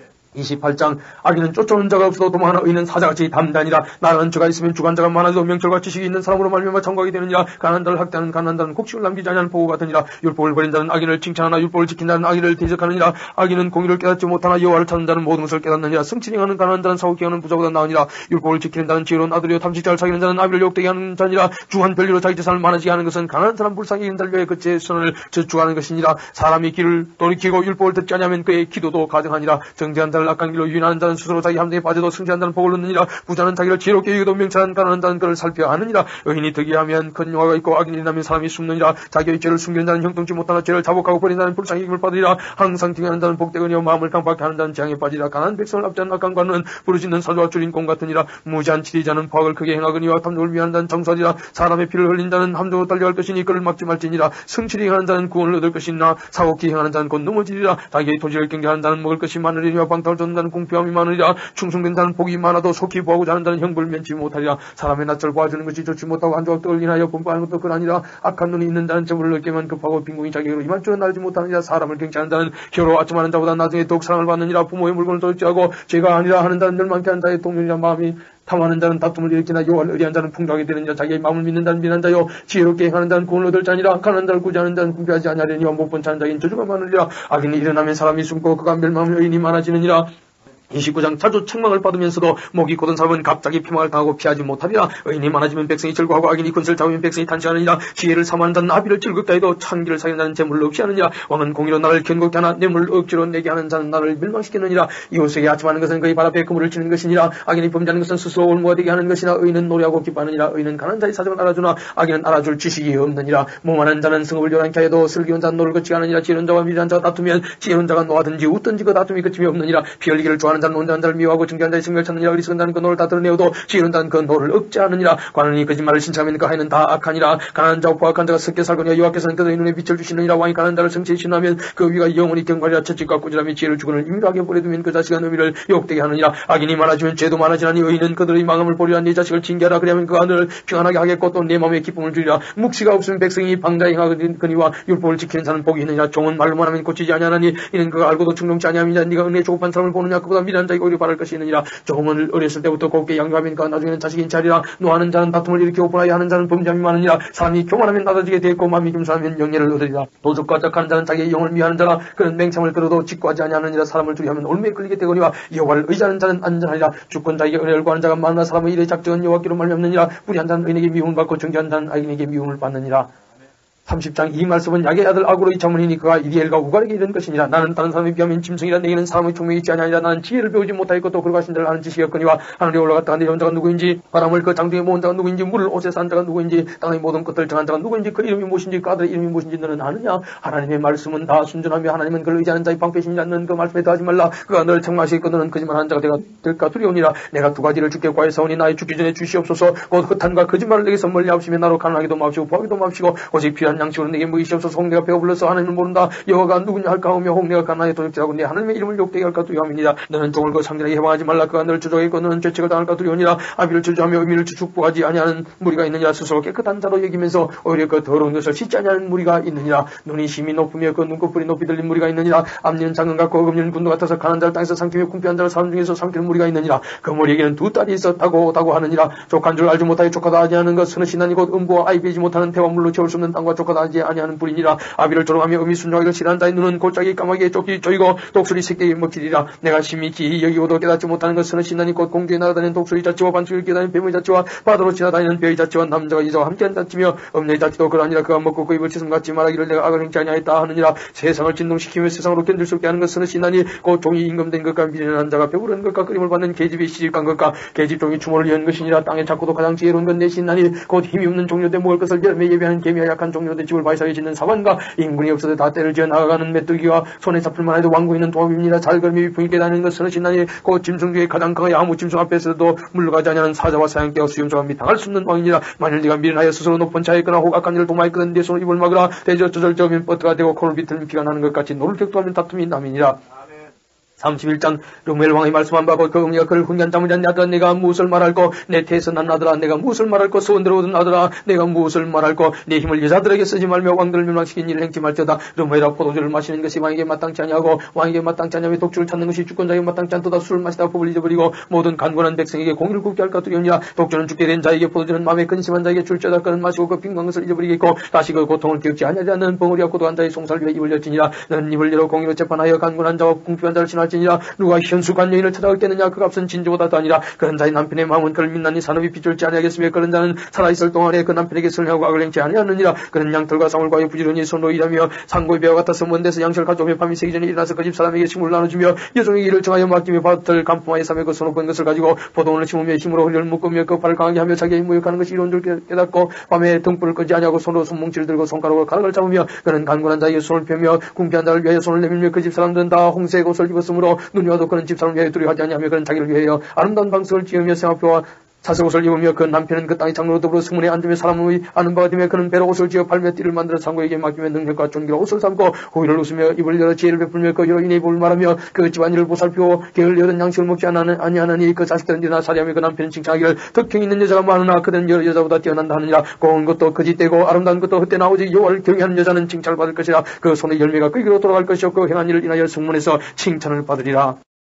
Speaker 1: 28장 악인은 쫓아오는 자가 없어도 도망하나 의인은 사자같이 담다니라. 나라는 주가 있으면 주관자가 많아도 명철과 지식이 있는 사람으로 말미암아 장ጓ하게 되느니라. 가난한 자를 학대하는 가난한 자는 곡식을 남기지 아니하는 보고 같으니라. 율법을 버린 자는 악인을 칭찬하나 율법을 지킨 자는 악인을 대적하느니라. 악인은 공의를 깨닫지 못하나 여호와를 찾는 자는 모든 것을 깨닫느니라. 승치리 하는 가난한 자는 사고케 하는 부자보다 나으니라. 율법을 지키는 자는 지혜로운 아들이요 탐식자를 사귀는 자는 아비를 욕되게 하는 자니라. 중한 별리로 자기 재산을 많아지게 하는 것은 가난한 사람 불쌍히 있는 자를 위해 그 재선을 저축하는 것이니라. 사람이 길을 돌이키고 율법을 듣지 아니하면 그의 기도도 가증하니라. 정죄한 자를 악한 길로 유인하는 자는 스스로 자기 함정에 빠져도 승리한 자는 복을 얻느니라. 부자는 자기를 지혜롭게 여기도 명철한 가난한 자는 그를 살펴야 하느니라. 의인이 득이하면 큰 영화가 있고 악인이 일어나면 사람이 숨느니라. 자기의 죄를 숨기는 자는 형통치 못하나 죄를 자복하고 버린 자는 불쌍히 힘을 받으리라. 항상 등하는 자는 복되거니와 마음을 강박하게 하는 자는 재앙에 빠지리라. 가난한 백성을 압제하는 악한 관은 부르짖는 사조와 주인공 같으니라. 무지한 치리자는 포악을 크게 행하거니와 탐욕을 위한 자는 정수하리라. 사람의 피를 흘린 자는 함정으로 달려갈 것이니 그를 막지 말지니라. 승치리 행하는 자는 구원을 얻을 것이나 사곡히 행하는 자는 곧 넘어지리라. 자기의 토지를 경계하는 자는 먹을 것이 많으리니와 방탕을 쫓는 자는 공평함이 많으리라. 충성된 자는 복이 많아도 속히 보하고자 하는 자는 형벌을 면치 못하리라. 사람의 낯을 보아주는 것이 좋지 못하고 한 조각 떡을 인하여 분부하는 것도 그러하니라. 악한 눈이 있는 자는 재물을 얻게만 급하고 빈궁이 자기로 임할 줄은 알지 못하느니라. 사람을 경치하는 자는 혀로 아첨하는 자보다 나중에 더욱 사랑을 받느니라. 부모의 물건을 도둑질하고 죄가 아니라 하는 자는 멸망케 하는 자의 동료이라. 마음이 탐하는 자는 다툼을 일으키나 여호와를 의리한 자는 풍족하게 되느니라. 자기의 마음을 믿는 자는 미련한 자요 지혜롭게 행하는 자는 구원을 얻을 자니라. 가난한 자를 구제하는 자는 궁피하지 아니하려니와 못 본 자는 자기는 저주가 많으리라. 악인이 일어나면 사람이 숨고 그가 멸망하면 의인이 많아지느니라. 29장 자주 책망을 받으면서도 목이 곧은 사람은 갑자기 피망을 당하고 피하지 못하리라. 의인이 많아지면 백성이 즐거워하고 악인이 군세를 잡으면 백성이 탄식하느니라. 지혜를 사모하는 자는 아비를 즐겁다 해도 창기를 사귀는 자는 재물을 없이 하느니라. 왕은 공의로 나를 견고케 하나 뇌물을 억지로 내게 하는 자는 나를 멸망시키느니라. 이웃에게 아첨하는 것은 그의 발 앞에 그물을 치는 것이니라. 악인이 범죄하는 것은 스스로 올무가 되게 하는 것이나 의인은 노래하고 기뻐하느니라. 의인은 가난한 자의 사정을 알아주나 악인은 알아줄 지식이 없느니라. 모만한 자는 성읍을 요란케 하여도 슬기로운 자는 노를 거치게 하느니라. 지혜로운 자와 미련한 자가 다투면 지혜로운 자가 노하든지 웃든지 그 다툼이 그침이 없느니라. 피 흘리기를 좋아하는 자는 온전한 자를 미워하고 정결한 자의 성결을 찾느니라. 어리석은 자는 그 노를 다 드러내어도 지혜로운 자는 그 노를 억제하느니라. 관원이 거짓말을 신청하면 그 하에는 다 악하니라. 가난한 자와 포악한 자가 섞여 살거니와 여호와께서는 그들의 눈에 빛을 주시느니라. 왕이 가난한 자를 성취에 신하면 그 위가 영원히 경과리라. 채찍과 꾸지람이 지혜를 주거늘 임밀하게 보내두면 그 자식은 의미를 욕되게 하느니라. 악인이 많아지면 죄도 많아지나니 의인은 그들의 망함을 보리라. 네 자식을 징계하라. 그리하면 그가 너를 평안하게 하겠고 또 내 마음에 기쁨을 주리라. 묵시가 없으면 백성이 방자행하거니와 율법을 지키는 자는 복이 있느니라. 종은 말로만 하면 고치지 아니하나니 이는 그가 알고도 충동치 아니함이냐. 네가 은혜 조급한 사람을 보느냐. 그보다 미련한 자에게 오히려 바랄 것이 있느니라. 종은 어렸을 때부터 곱게 양육하면 그가 나중에는 자식인 자리라. 노하는 자는 다툼을 일으키고 분하여 하는 자는 범죄함이 많으니라. 사람이 교만하면 낮아지게 되었고 마음이 겸손하면 영예를 얻으리라. 도둑과 짝하는 자는 자기의 영을 미워하는 자라. 그는 맹참을 끌어도 직구하지 아니하느니라. 사람을 두려하면 올매에 끌리게 되거니와 여호와를 의지하는 자는 안전하리라. 주권자에게 은혜를 구하는 자가 많으나 사람의 일에 작정은 여호와께로 말미암느니라. 불의한 자는 의인에게 미움을 받고 정죄한 자는 악인에게 미움을 받느니라. 30장 이 말씀은 야의 아들 아구로의 자문이니 그가 이디엘과 우갈에게 이른 것이니라. 나는 다른 사람에 비하면 짐승이라. 내게는 사람의 총명이 있지 아니하니라. 나는 지혜를 배우지 못하였고 또 그가 신들을 아는 지식이었거니와 하늘에 올라갔다가 내려온 자가 누구인지, 바람을 그 장중에 모은 자가 누구인지, 물을 옷에 산 자가 누구인지, 땅의 모든 것들을 정한 자가 누구인지, 그 이름이 무엇인지, 그 아들의 이름이 무엇인지 너는 아느냐? 하나님의 말씀은 다 순전하며 하나님은 그를 의지하는 자의 방패시니라. 너는 그 말씀에 더하지 말라. 그가 너를 책망하시겠고 너는 거짓말하는 자가 될까 두려우니라. 내가 두 가지를 주께 구하였사오니 나의 죽기 전에 주시옵소서. 곧 흑탄과 거짓말을 내게서 멀리 하옵시며 나로 가난하게도 마옵시고 부하게도 마옵시고 오직 필요한 양식으로 내게 먹이시옵소서. 혹 내가 배가 불러서 하나님을 모른다. 여호와가 누구냐 할까 하며 혹 내가 가난하게 도둑질하고 내 하나님의 이름을 욕되게 할까 두려움이니라. 너는 종을 그 상전에게 해방하지 말라. 그가 너를 주저하겠고 너는 죄책을 당할까 두려우니라. 아비를 저주하며 의미를 축복하지 아니하는 무리가 있느니라. 스스로 깨끗한 자로 여기면서 오히려 그 더러운 것을 씻지 아니하는 무리가 있느니라. 눈이 심히 높으며 그 눈꺼풀이 높이 들린 무리가 있느니라. 앞니는 장근 같고 어금니는 군도 같아서 가난한 자를 땅에서 삼키며 궁핍한 자를 사람 중에서 삼키는 무리가 있느니라. 그 무리에게는 두 딸이 있었다고 하느니라. 족한 줄 알지 못하여 족하다 하지 않은 것 서너 신난이 곧 음부와 아이 베지 못하는 태와 물로 채울 수 없는 땅과 족하다 하지 아니하는 뿌리니라. 아비를 조롱하며 음이 순종하기를 싫어하는 자의 눈은 골짜기 까마귀에 쪼이고 독수리 새끼에게 먹히리라. 내가 심히 기이 여기고도 깨닫지 못하는 것 서너 신난이 곧 공중에 날아다니는 독수리 자치와 반쪽을 깨다니는 뱀의 자치와 바다로 지나다니는 배의 자치와 남자가 이자와 함께한 자치며 엄녀의 자치도 그러하니라. 그가 먹고 그 입을 찢음 같지 말하기를 내가 악을 행치 아니하였다 하느니라. 세상을 진동시키며 세상으로 견딜 수 없게 하는 것 서너 신난이 곧 종이 임금된 것과 미련한 자가 배부른 것과 끓임을 받는 계집이 시집간 것과 계집 종이 주머를 연 것이니라. 땅에 작고도 가장 지혜로운 건 내 신난이 곧 힘이 없는 종료대 먹을 것을 열매 예비하는 개미와 약한 종료대 집을 바위사이에 짓는 사관과 인군이 없어도 다 때를 지어 나아가는 메뚜기와 손에 잡힐만 해도 왕고 있는 도합입니다. 잘걸미 위풍이 깨다니는 것 서너 신난이 곧 짐승 중에 가장 강하여 아무 짐승 앞에서도 물러가지 아니하는 사자와 사냥개와 수염자가 당할 수 없는 왕이니라. 만일 네가 미련하여 스스로 높은 차에 있거나 혹 악한 일을 도마했거든 내 손을 입을 막으라. 대저 저절저면 뻗어가 되고 코를 비틀면 피가 나는 것 같이 노를 격도하면 다툼이 남이니라. 31장 르무엘 왕의 말씀한 바고 그 음녀가 그를 훈계한 자문이 아들아 내가 무엇을 말할꼬 내 태에서 난 아들아 내가 무엇을 말할꼬 소원대로 얻은 아들아 내가 무엇을 말할꼬 내 힘을 여자들에게 쓰지 말며 왕들을 멸망시킨 일을 행치 말지어다. 르무엘아 포도주를 마시는 것이 왕에게 마땅치 아니하고 왕에게 마땅치 아니하며 독주를 찾는 것이 주권자에게 마땅치 않도다. 술을 마시다가 법을 잊어버리고 모든 간곤한 백성에게 공의를 굽게 할까 두려우니라. 독주는 죽게 된 자에게 포도주는 마음에 근심한 자에게 줄지어다. 그는 마시고 그 빈간 것을 잊어버리겠고 다시 그 고통을 기억지 아니하지 않는 벙어리와 고도한 자의 송사를 위해 입을 열지니라. 너는 입을 열어 공의로 재판하여 간곤한 자와 궁핍한 자를 신할지니라. 누가 현수관 여인을 찾아올겠느냐. 그 값은 진주보다도 아니라. 그런 자의 남편의 마음은 그를 믿나니 산업이 빚줄지 아니하겠으며 그런 자는 살아있을 동안에 그 남편에게 선행하고 악을 행치 아니하느니라. 그는 양털과 쌍을 과여 부지런히 손으로 일하며 상고의 배와 같아서 먼 데서 양식을 가져오며 밤이 새기 전에 일어나서 그 집 사람에게 식물을 나눠주며 여종에게 일을 정하여 맡기며 밭을 간품하여 삼에 그 손으로 본 것을 가지고 포도원을 심으며 힘으로 흘려를 묶으며 그 팔을 강하게 하며 자기의 무역하는 것이 이로운 줄 깨닫고 밤에 등불을 끄지 아니하고 손으로 손뭉치를 들고 손가락으로 가락을 잡으며 그는 간곤한 자에게 손을 펴며 궁핍한 자를 위하여 손을 내밀며 그 집 사람들은 다 홍색 옷을 입었으므로 눈이 와도 그는 집 사람을 위하여 두려워하지 아니하며 그는 자기를 위하여 아름다운 방석을 지으며 생화표와 사슬옷을 입으며 그 남편은 그 땅의 장로로 더불어 승문에 앉으며 사람의 아는 바가 되며 그는 배로 옷을 지어 팔며 띠를 만들어 상고에게 맡기며 능력과 존귀로 옷을 삼고 호의를 웃으며 입을 열어 지혜를 베풀며 그 여로 인해 복을 말하며 그 집안일을 보살피고 게을리 여든 양식을 먹지 아니하느니 그 자식들은 일어나 살이하며 그 남편은 칭찬하기를 덕형이 있는 여자가 많으나 그는 여러 여자보다 뛰어난다 하느니라. 고운 것도 거짓되고 아름다운 것도 헛되나 오직 여호와를 경외하는 여자는 칭찬을 받을 것이라. 그 손의 열매가 끄기로 돌아갈 것이요 그 행한 일을 인하여 승문에서 칭찬을 받으리라.